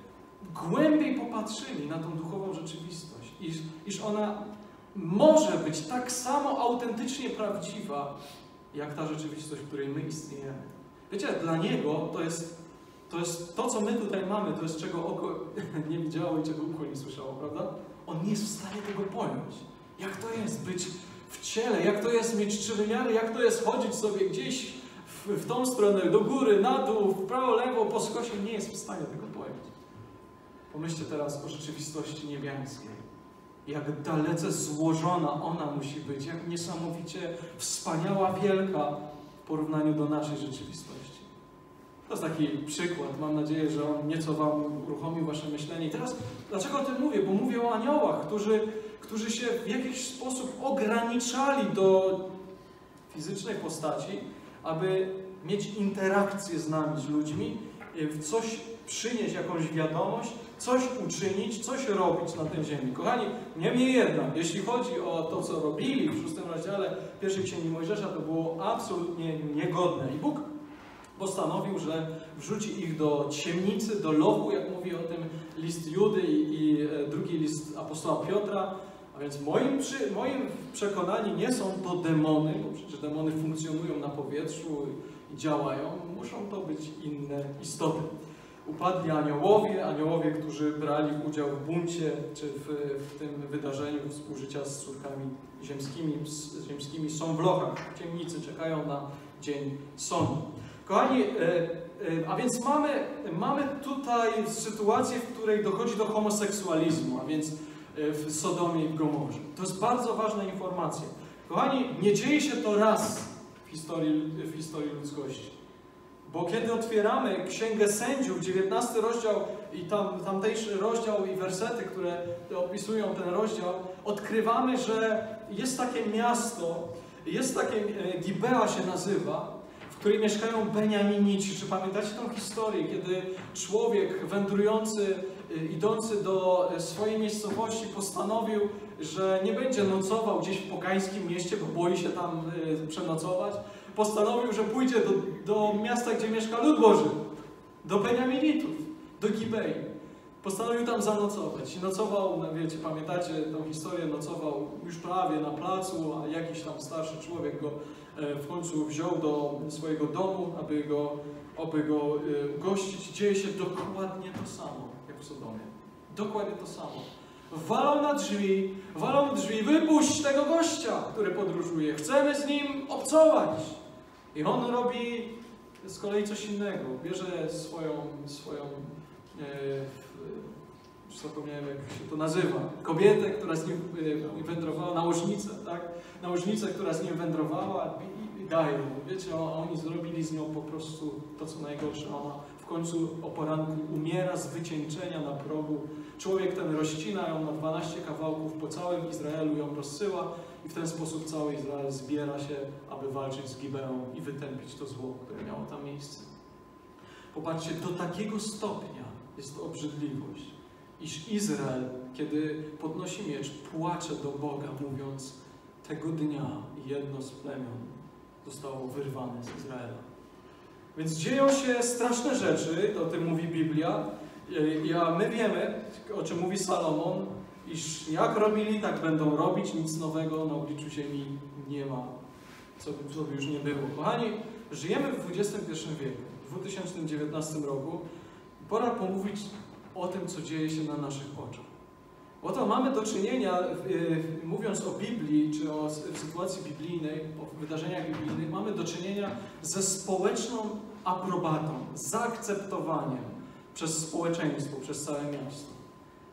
głębiej popatrzyli na tą duchową rzeczywistość. Iż ona może być tak samo autentycznie prawdziwa, jak ta rzeczywistość, w której my istniejemy. Wiecie, dla Niego to jest to, co my tutaj mamy, to jest czego oko nie widziało i czego ucho nie słyszało, prawda? On nie jest w stanie tego pojąć. Jak to jest być w ciele, jak to jest mieć 3 wymiary, jak to jest chodzić sobie gdzieś w tą stronę, do góry, na dół, w prawo, lewo, po skosie, nie jest w stanie tego pojąć. Pomyślcie teraz o rzeczywistości niebiańskiej. Jak dalece złożona ona musi być, jak niesamowicie wspaniała, wielka w porównaniu do naszej rzeczywistości. To jest taki przykład. Mam nadzieję, że on nieco Wam uruchomił Wasze myślenie. I teraz, dlaczego o tym mówię? Bo mówię o aniołach, którzy się w jakiś sposób ograniczali do fizycznej postaci, aby mieć interakcję z nami, z ludźmi, coś przynieść, jakąś wiadomość, coś uczynić, coś robić na tej ziemi. Kochani, niemniej jednak, jeśli chodzi o to, co robili w 6 rozdziale pierwszej Księgi Mojżesza, to było absolutnie niegodne. I Bóg postanowił, że wrzuci ich do ciemnicy, do lochu, jak mówi o tym list Judy i drugi list apostoła Piotra. A więc moim przekonaniu nie są to demony, bo przecież demony funkcjonują na powietrzu i działają. Muszą to być inne istoty. Upadli aniołowie, którzy brali udział w buncie, czy w tym wydarzeniu współżycia z córkami ziemskimi, są w lochach, w ciemnicy, czekają na dzień sądu. Kochani, a więc mamy tutaj sytuację, w której dochodzi do homoseksualizmu, a więc w Sodomie i w Gomorze. To jest bardzo ważna informacja. Kochani, nie dzieje się to raz w historii ludzkości. Bo kiedy otwieramy Księgę Sędziów, 19 rozdział i tamtejszy rozdział i wersety, które opisują ten rozdział, odkrywamy, że jest takie miasto, Gibea się nazywa, w której mieszkają Beniaminici. Czy pamiętacie tą historię, kiedy człowiek wędrujący, idący do swojej miejscowości postanowił, że nie będzie nocował gdzieś w pogańskim mieście, bo boi się tam przenocować. Postanowił, że pójdzie do miasta, gdzie mieszka lud Boży, do Beniaminitów, do Gibei. Postanowił tam zanocować. I nocował, wiecie, pamiętacie tą historię, nocował już prawie na placu, a jakiś tam starszy człowiek go w końcu wziął do swojego domu, aby go gościć. Dzieje się dokładnie to samo, jak w Sodomie. Dokładnie to samo. Walą na drzwi, wypuść tego gościa, który podróżuje. Chcemy z nim obcować. I on robi z kolei coś innego. Bierze swoją zapomniałem, jak się to nazywa, kobietę, która z nim wędrowała, nałożnicę, tak? Nałożnicę, która z nim wędrowała i daje mu. Wiecie, oni zrobili z nią po prostu to, co najgorsze. Ona w końcu o poranku umiera z wycieńczenia na progu. Człowiek ten rozcina ją na 12 kawałków, po całym Izraelu ją rozsyła i w ten sposób cały Izrael zbiera się, aby walczyć z Gibeą i wytępić to zło, które miało tam miejsce. Popatrzcie, do takiego stopnia jest to obrzydliwość, iż Izrael, kiedy podnosi miecz, płacze do Boga, mówiąc: tego dnia jedno z plemion zostało wyrwane z Izraela. Więc dzieją się straszne rzeczy, o tym mówi Biblia, a my wiemy, o czym mówi Salomon, iż jak robili, tak będą robić, nic nowego na obliczu ziemi nie ma, co by już nie było. Kochani, żyjemy w XXI wieku, w 2019 roku. Pora pomówić o tym, co dzieje się na naszych oczach. Oto mamy do czynienia, mówiąc o Biblii, czy o sytuacji biblijnej, o wydarzeniach biblijnych, mamy do czynienia ze społeczną aprobatą, zaakceptowaniem przez społeczeństwo, przez całe miasto.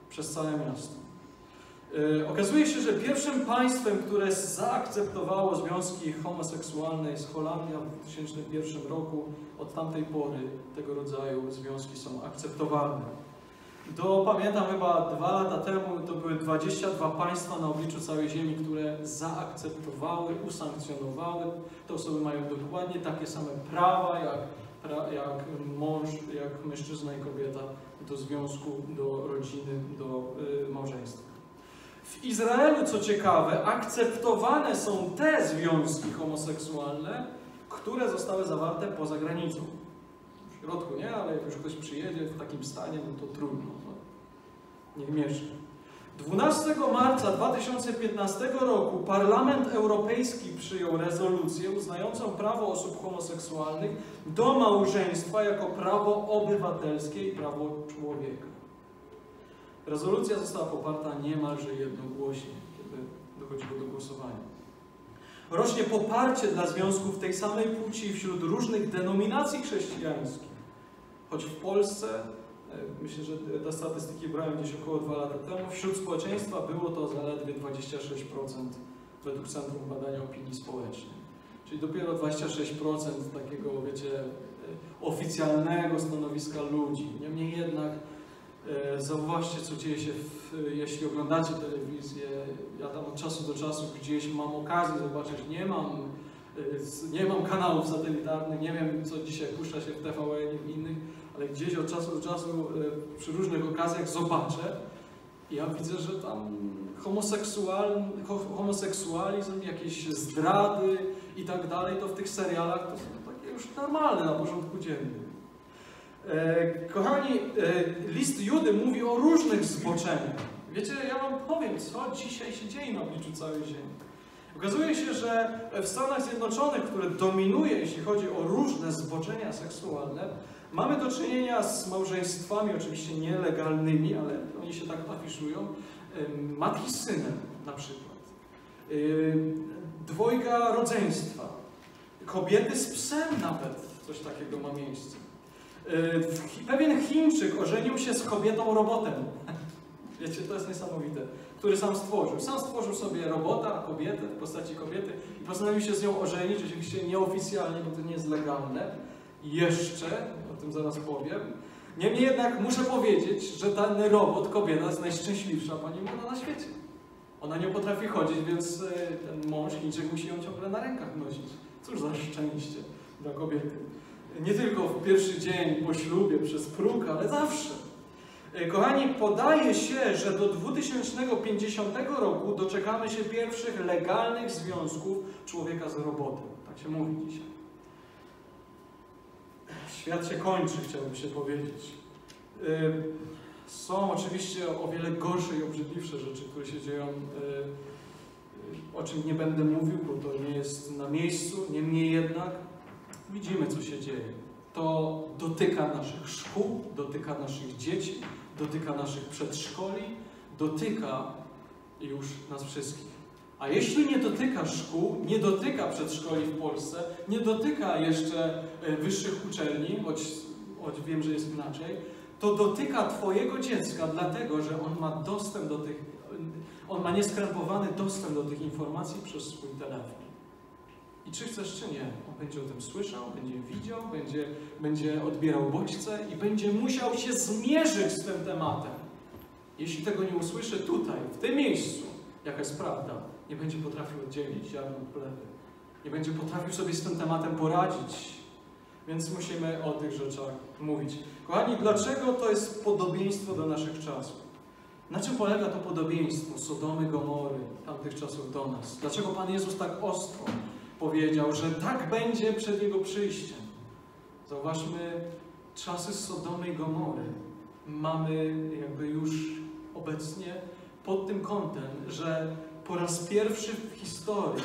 przez całe miasto. Okazuje się, że pierwszym państwem, które zaakceptowało związki homoseksualne jest Holandia w 2001 roku. Od tamtej pory tego rodzaju związki są akceptowalne. Pamiętam chyba 2 lata temu, to były 22 państwa na obliczu całej ziemi, które zaakceptowały, usankcjonowały. Te osoby mają dokładnie takie same prawa jak mąż, jak mężczyzna i kobieta do związku, do rodziny, do małżeństwa. W Izraelu, co ciekawe, akceptowane są te związki homoseksualne, które zostały zawarte poza granicą. W środku nie, ale jak już ktoś przyjedzie w takim stanie, no to trudno. Niech mieszka. 12 marca 2015 roku Parlament Europejski przyjął rezolucję uznającą prawo osób homoseksualnych do małżeństwa jako prawo obywatelskie i prawo człowieka. Rezolucja została poparta niemalże jednogłośnie, kiedy dochodziło do głosowania. Rośnie poparcie dla związków tej samej płci wśród różnych denominacji chrześcijańskich. Choć w Polsce, myślę, że te statystyki brałem gdzieś około 2 lata temu, wśród społeczeństwa było to zaledwie 26% według Centrum Badania Opinii Społecznej. Czyli dopiero 26% takiego, wiecie, oficjalnego stanowiska ludzi. Niemniej jednak zauważcie, co dzieje się, jeśli oglądacie telewizję. Ja tam od czasu do czasu gdzieś mam okazję zobaczyć, nie mam kanałów satelitarnych, nie wiem, co dzisiaj puszcza się w TVN i innych, ale gdzieś od czasu do czasu przy różnych okazjach zobaczę i ja widzę, że tam homoseksualizm, jakieś zdrady i tak dalej, to w tych serialach to są takie już normalne na porządku dziennym. Kochani, list Judy mówi o różnych zboczeniach. Wiecie, ja wam powiem, co dzisiaj się dzieje na obliczu całej ziemi. Okazuje się, że w Stanach Zjednoczonych, które dominuje, jeśli chodzi o różne zboczenia seksualne, mamy do czynienia z małżeństwami, oczywiście nielegalnymi, ale oni się tak afiszują, matki z synem na przykład, dwojga rodzeństwa, kobiety z psem nawet, coś takiego ma miejsce. Pewien Chińczyk ożenił się z kobietą robotem. Wiecie, to jest niesamowite. Który sam stworzył. Sam stworzył sobie robota, kobietę, w postaci kobiety i postanowił się z nią ożenić, oczywiście nieoficjalnie, bo to nie jest legalne. Jeszcze, o tym zaraz powiem. Niemniej jednak muszę powiedzieć, że ten robot, kobieta jest najszczęśliwsza pani młoda na świecie. Ona nie potrafi chodzić, więc ten mąż Chińczyk musi ją ciągle na rękach nosić. Cóż za szczęście dla kobiety. Nie tylko w pierwszy dzień po ślubie, przez próg, ale zawsze. Kochani, podaje się, że do 2050 roku doczekamy się pierwszych legalnych związków człowieka z robotem. Tak się mówi dzisiaj. Świat się kończy, chciałbym się powiedzieć. Są oczywiście o wiele gorsze i obrzydliwsze rzeczy, które się dzieją, o czym nie będę mówił, bo to nie jest na miejscu. Niemniej jednak widzimy, co się dzieje. To dotyka naszych szkół, dotyka naszych dzieci, dotyka naszych przedszkoli, dotyka już nas wszystkich. A jeśli nie dotyka szkół, nie dotyka przedszkoli w Polsce, nie dotyka jeszcze wyższych uczelni, choć wiem, że jest inaczej, to dotyka twojego dziecka, dlatego że on ma dostęp do tych, on ma nieskrępowany dostęp do tych informacji przez swój telefon. I czy chcesz, czy nie, on będzie o tym słyszał, będzie widział, będzie odbierał bodźce i będzie musiał się zmierzyć z tym tematem. Jeśli tego nie usłyszy tutaj, w tym miejscu, jaka jest prawda, nie będzie potrafił oddzielić ziarno od plewy. Nie będzie potrafił sobie z tym tematem poradzić. Więc musimy o tych rzeczach mówić. Kochani, dlaczego to jest podobieństwo do naszych czasów? Na czym polega to podobieństwo Sodomy, Gomory, tamtych czasów do nas? Dlaczego Pan Jezus tak ostro powiedział, że tak będzie przed Jego przyjściem? Zauważmy, czasy Sodomy i Gomory mamy jakby już obecnie pod tym kątem, że po raz pierwszy w historii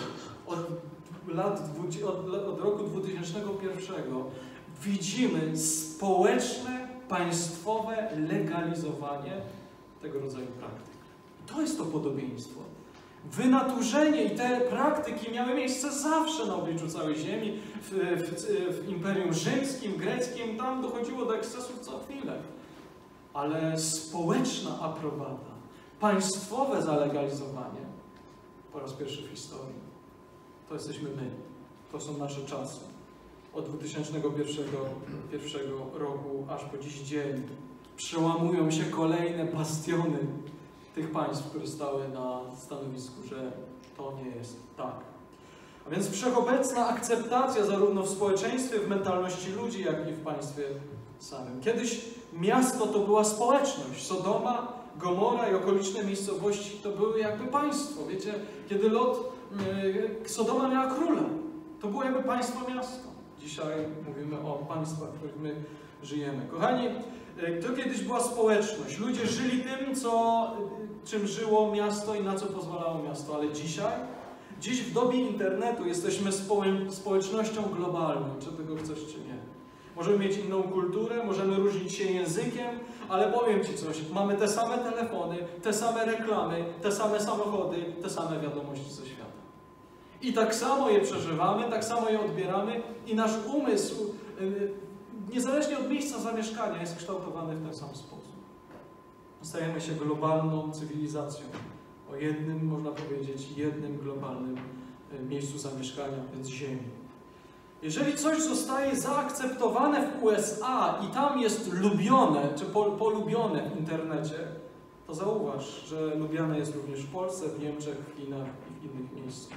od roku 2001 widzimy społeczne, państwowe legalizowanie tego rodzaju praktyk. To jest to podobieństwo. Wynaturzenie i te praktyki miały miejsce zawsze na obliczu całej ziemi. W Imperium Rzymskim, Greckim, tam dochodziło do ekscesów co chwilę. ale społeczna aprobata, państwowe zalegalizowanie po raz pierwszy w historii. To jesteśmy my. To są nasze czasy. Od 2001 roku aż po dziś dzień przełamują się kolejne bastiony tych państw, które stały na stanowisku, że to nie jest tak. A więc wszechobecna akceptacja zarówno w społeczeństwie, w mentalności ludzi, jak i w państwie samym. Kiedyś miasto to była społeczność. Sodoma, Gomora i okoliczne miejscowości to były jakby państwo. Wiecie, kiedy Sodoma miała króla, to było jakby państwo miasto. Dzisiaj mówimy o państwach, w których my żyjemy. Kochani, to kiedyś była społeczność. Ludzie żyli tym, czym żyło miasto i na co pozwalało miasto. Ale dziś w dobie internetu jesteśmy społecznością globalną, czy tego chcesz, czy nie. Możemy mieć inną kulturę, możemy różnić się językiem, ale powiem Ci coś, mamy te same telefony, te same reklamy, te same samochody, te same wiadomości ze świata. I tak samo je przeżywamy, tak samo je odbieramy i nasz umysł, niezależnie od miejsca zamieszkania, jest kształtowany w ten sam sposób. Stajemy się globalną cywilizacją. O jednym, można powiedzieć, jednym globalnym miejscu zamieszkania, więc Ziemi. Jeżeli coś zostaje zaakceptowane w USA i tam jest lubione, czy polubione w internecie, to zauważ, że lubiane jest również w Polsce, w Niemczech, w Chinach i w innych miejscach.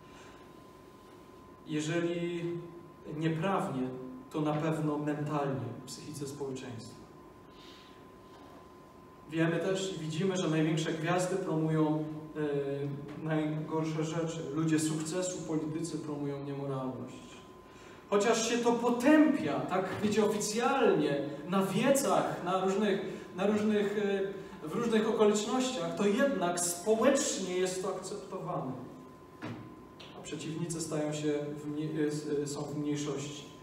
Jeżeli nieprawnie, to na pewno mentalnie, w psychice społeczeństwa. Wiemy też i widzimy, że największe gwiazdy promują najgorsze rzeczy. Ludzie sukcesu, politycy promują niemoralność. Chociaż się to potępia, tak wiecie, oficjalnie, na wiecach, w różnych okolicznościach, to jednak społecznie jest to akceptowane. A przeciwnicy są w mniejszości.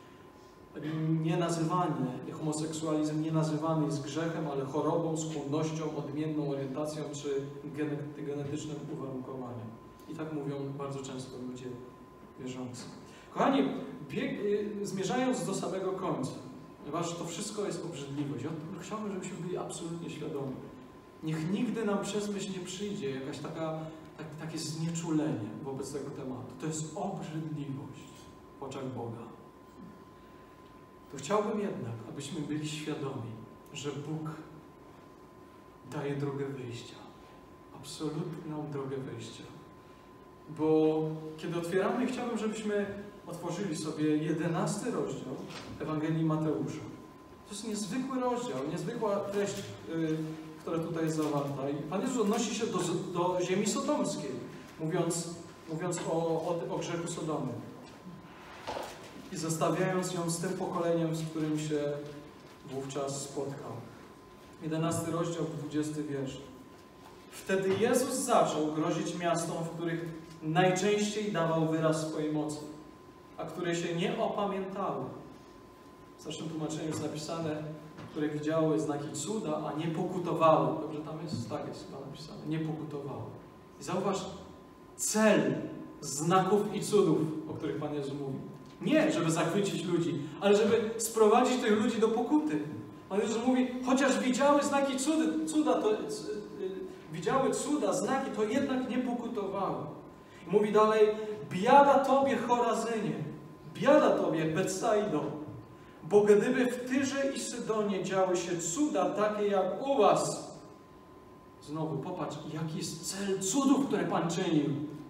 Homoseksualizm nie nazywany jest grzechem, ale chorobą, skłonnością, odmienną orientacją czy genetycznym uwarunkowaniem. I tak mówią bardzo często ludzie wierzący. Kochani, zmierzając do samego końca, ponieważ to wszystko jest obrzydliwość, ja chciałbym, żebyśmy byli absolutnie świadomi. Niech nigdy nam przez myśl nie przyjdzie jakaś takie znieczulenie wobec tego tematu. To jest obrzydliwość w oczach Boga. To chciałbym jednak, abyśmy byli świadomi, że Bóg daje drogę wyjścia. Absolutną drogę wyjścia. Bo kiedy otwieramy, chciałbym, żebyśmy otworzyli sobie 11 rozdział Ewangelii Mateusza. To jest niezwykły rozdział, niezwykła treść, która tutaj jest zawarta. I Pan Jezus odnosi się do ziemi sodomskiej, mówiąc o grzechu Sodomy. I zestawiając ją z tym pokoleniem, z którym się wówczas spotkał. 11 rozdział, 20 wiersz. Wtedy Jezus zaczął grozić miastom, w których najczęściej dawał wyraz swojej mocy, a które się nie opamiętały. W starszym tłumaczeniu jest napisane, które widziały znaki cuda, a nie pokutowały. Dobrze tam jest? Tak jest chyba napisane. Nie pokutowały. I zauważ cel znaków i cudów, o których Pan Jezus mówi. Nie, żeby zachwycić ludzi, ale żeby sprowadzić tych ludzi do pokuty. Pan Jezus mówi, chociaż widziały znaki widziały cuda, znaki, to jednak nie pokutowały. I mówi dalej, biada Tobie, Chorazynie, biada Tobie, Betsaido, bo gdyby w Tyrze i Sydonie działy się cuda takie jak u was, znowu popatrz, jaki jest cel cudów, które Pan czynił.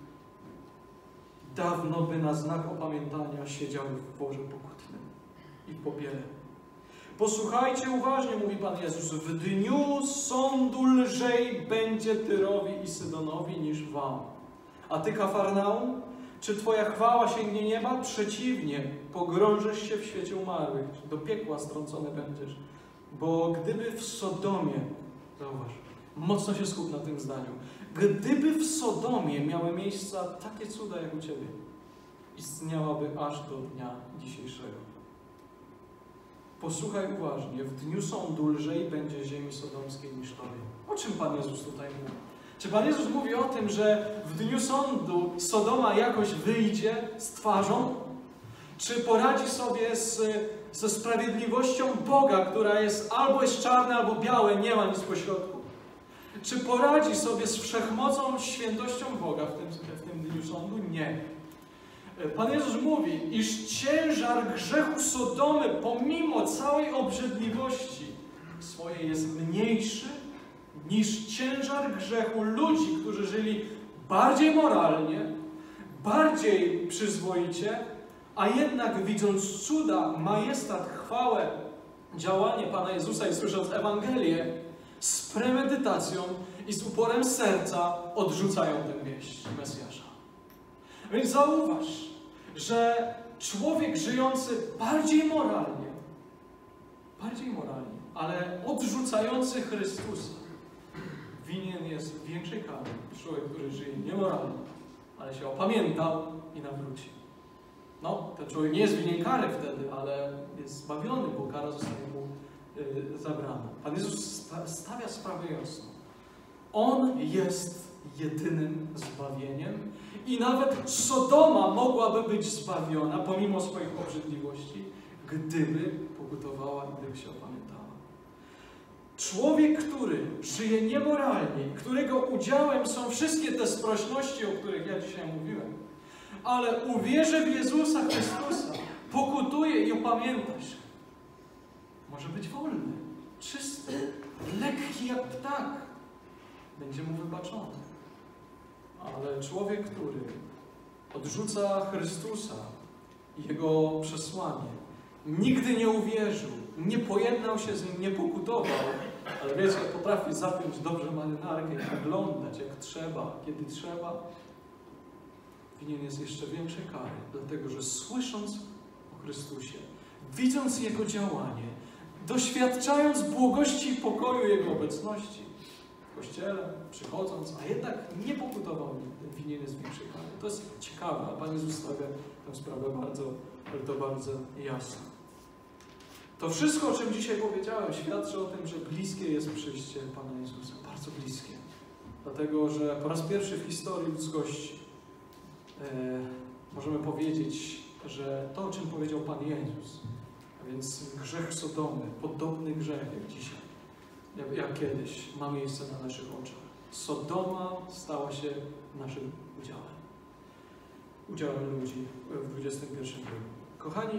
Dawno by na znak opamiętania siedział w worze pokutnym i w popiele. Posłuchajcie uważnie, mówi Pan Jezus, w dniu sądu lżej będzie Tyrowi i Sydonowi niż wam. A ty, Kafarnaum, czy twoja chwała sięgnie nieba? Przeciwnie, pogrążysz się w świecie umarłych, do piekła strącony będziesz. Bo gdyby w Sodomie, zauważ, mocno się skup na tym zdaniu, gdyby w Sodomie miały miejsce takie cuda jak u Ciebie, istniałaby aż do dnia dzisiejszego. Posłuchaj uważnie, w dniu sądu lżej będzie ziemi sodomskiej niż Tobie. O czym Pan Jezus tutaj mówi? Czy Pan Jezus mówi o tym, że w dniu sądu Sodoma jakoś wyjdzie z twarzą? Czy poradzi sobie ze sprawiedliwością Boga, która albo jest czarna, albo białe, nie ma nic pośrodku? Czy poradzi sobie z wszechmocą, świętością Boga w tym dniu sądu? Nie. Pan Jezus mówi, iż ciężar grzechu Sodomy, pomimo całej obrzydliwości swojej, jest mniejszy niż ciężar grzechu ludzi, którzy żyli bardziej moralnie, bardziej przyzwoicie, a jednak widząc cuda, majestat, chwałę, działanie Pana Jezusa i słysząc Ewangelię, z premedytacją i z uporem serca odrzucają tę wieść Mesjasza. Więc zauważ, że człowiek żyjący bardziej moralnie, ale odrzucający Chrystusa, winien jest większej kary niż człowiek, który żyje niemoralnie, ale się opamiętał i nawrócił. No, ten człowiek nie jest winien kary wtedy, ale jest zbawiony, bo kara zostanie mu zabrana. Pan Jezus stawia sprawę jasno. On jest jedynym zbawieniem i nawet Sodoma mogłaby być zbawiona, pomimo swoich obrzydliwości, gdyby pokutowała i gdyby się opamiętała. Człowiek, który żyje niemoralnie, którego udziałem są wszystkie te sprośności, o których ja dzisiaj mówiłem, ale uwierzy w Jezusa Chrystusa, pokutuje i opamięta się, może być wolny, czysty, lekki jak ptak, będzie mu wybaczony. Ale człowiek, który odrzuca Chrystusa i Jego przesłanie, nigdy nie uwierzył, nie pojednał się z Nim, nie pokutował, ale wiecie, potrafi zapiąć dobrze marynarkę i wyglądać jak trzeba, kiedy trzeba, winien jest jeszcze większej kary, dlatego że słysząc o Chrystusie, widząc Jego działanie, doświadczając błogości i pokoju Jego obecności w Kościele, przychodząc, a jednak nie pokutował nigdy, winien jest większej kary. To jest ciekawe, a Pan Jezus stawia tę sprawę bardzo jasno. To wszystko, o czym dzisiaj powiedziałem, świadczy o tym, że bliskie jest przyjście Pana Jezusa. Bardzo bliskie. Dlatego, że po raz pierwszy w historii ludzkości możemy powiedzieć, że to, o czym powiedział Pan Jezus, a więc grzech Sodomy, podobny grzech jak dzisiaj, jak kiedyś, ma miejsce na naszych oczach. Sodoma stała się naszym udziałem ludzi w XXI wieku. Kochani,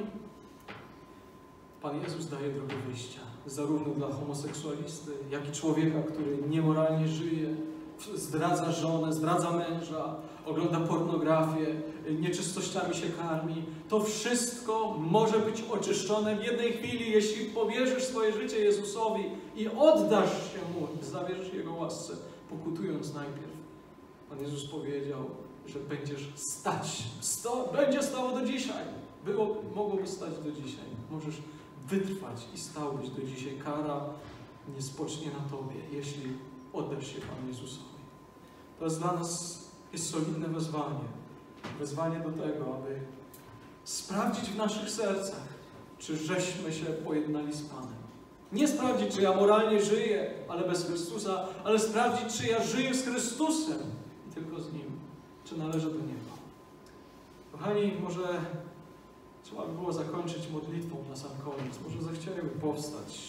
Pan Jezus daje drogę wyjścia, zarówno dla homoseksualisty, jak i człowieka, który niemoralnie żyje, zdradza żonę, zdradza męża, ogląda pornografię, nieczystościami się karmi. To wszystko może być oczyszczone w jednej chwili, jeśli powierzysz swoje życie Jezusowi i oddasz się Mu, zawierzysz Jego łasce, pokutując najpierw. Pan Jezus powiedział, że będziesz stać. Będzie stało do dzisiaj. Mogłoby stać do dzisiaj. Możesz wytrwać i stałbyś do dzisiaj. Kara nie spocznie na Tobie, jeśli oddasz się Panu Jezusowi. To jest dla nas solidne wezwanie. Wezwanie do tego, aby sprawdzić w naszych sercach, czy żeśmy się pojednali z Panem. Nie sprawdzić, czy ja moralnie żyję, ale bez Chrystusa, ale sprawdzić, czy ja żyję z Chrystusem i tylko z Nim. Czy należę do Niego. Kochani, może trzeba by było zakończyć modlitwą na sam koniec. Może zechcieliby powstać.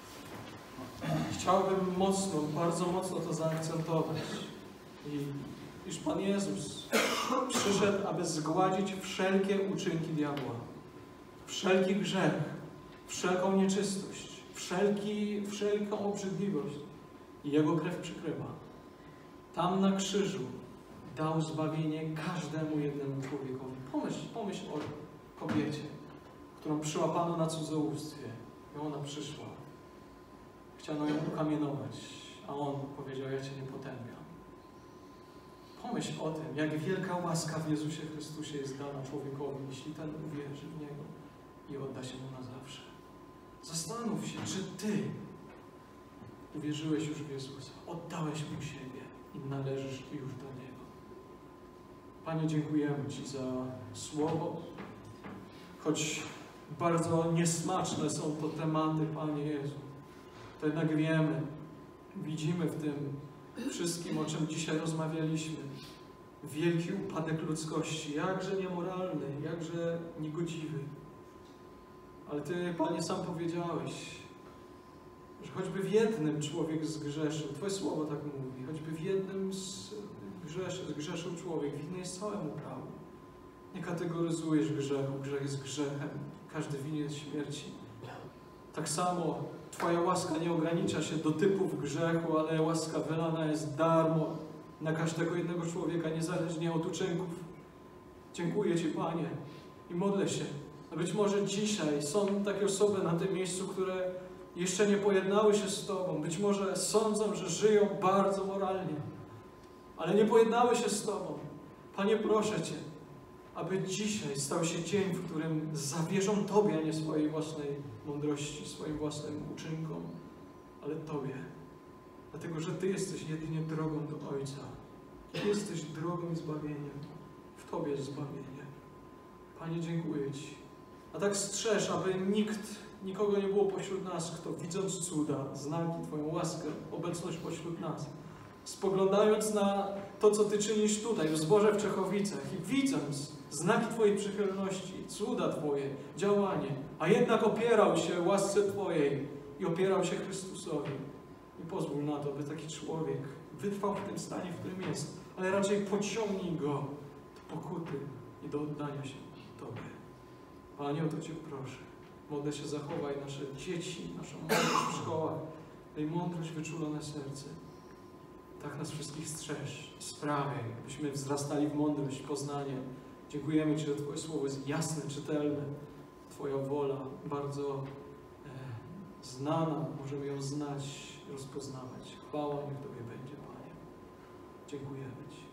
Chciałbym bardzo mocno to zaakcentować. Iż Pan Jezus przyszedł, aby zgładzić wszelkie uczynki diabła. Wszelki grzech, wszelką nieczystość, wszelką obrzydliwość. I Jego krew przykrywa. Tam na krzyżu dał zbawienie każdemu jednemu człowiekowi. Pomyśl o kobiecie, którą przyłapano na cudzołóstwie. I ona przyszła. Chciano ją ukamienować, a On powiedział, ja Cię nie potępiam. Pomyśl o tym, jak wielka łaska w Jezusie Chrystusie jest dana człowiekowi, jeśli ten uwierzy w Niego i odda się Mu na zawsze. Zastanów się, czy Ty uwierzyłeś już w Jezusa, oddałeś Mu siebie i należysz już do Niego. Panie, dziękujemy Ci za Słowo, choć bardzo niesmaczne są to tematy, Panie Jezu, to jednak wiemy, widzimy w tym wszystkim, o czym dzisiaj rozmawialiśmy, wielki upadek ludzkości, jakże niemoralny, jakże niegodziwy. Ale Ty, Panie, sam powiedziałeś, że choćby w jednym człowiek zgrzeszył, Twoje słowo tak mówi, choćby w jednym zgrzeszył człowiek, winny jest całemu prawu. Nie kategoryzujesz grzechu, grzech jest grzechem, każdy winien jest śmierci. Tak samo Twoja łaska nie ogranicza się do typów grzechu, ale łaska wylana jest darmo na każdego jednego człowieka, niezależnie od uczynków. Dziękuję Ci, Panie, i modlę się, a być może dzisiaj są takie osoby na tym miejscu, które jeszcze nie pojednały się z Tobą. Być może sądzą, że żyją bardzo moralnie, ale nie pojednały się z Tobą. Panie, proszę Cię, aby dzisiaj stał się dzień, w którym zawierzą Tobie, a nie swojej własnej mądrości, swoim własnym uczynkom, ale Tobie. Dlatego, że Ty jesteś jedynie drogą do Ojca. Ty jesteś drogą i zbawieniem. W Tobie jest zbawienie. Panie, dziękuję Ci. A tak strzeż, aby nikogo nie było pośród nas, kto widząc cuda, znaki, Twoją łaskę, obecność pośród nas, spoglądając na to, co Ty czynisz tutaj, w Zborze w Czechowicach i widząc znaki Twojej przychylności, cuda Twoje, działanie, a jednak opierał się łasce Twojej i opierał się Chrystusowi. Nie pozwól na to, by taki człowiek wytrwał w tym stanie, w którym jest, ale raczej pociągnij go do pokuty i do oddania się Tobie. Panie, o to Cię proszę. Modlę się, zachowaj nasze dzieci, naszą mądrość w szkołach, daj mądrość, wyczulone serce. Tak nas wszystkich strzeż, sprawiaj, byśmy wzrastali w mądrość, poznanie. Dziękujemy Ci, że Twoje słowo jest jasne, czytelne. Twoja wola bardzo znana, możemy ją znać, rozpoznawać. Chwała niech Tobie będzie, Panie. Dziękujemy Ci.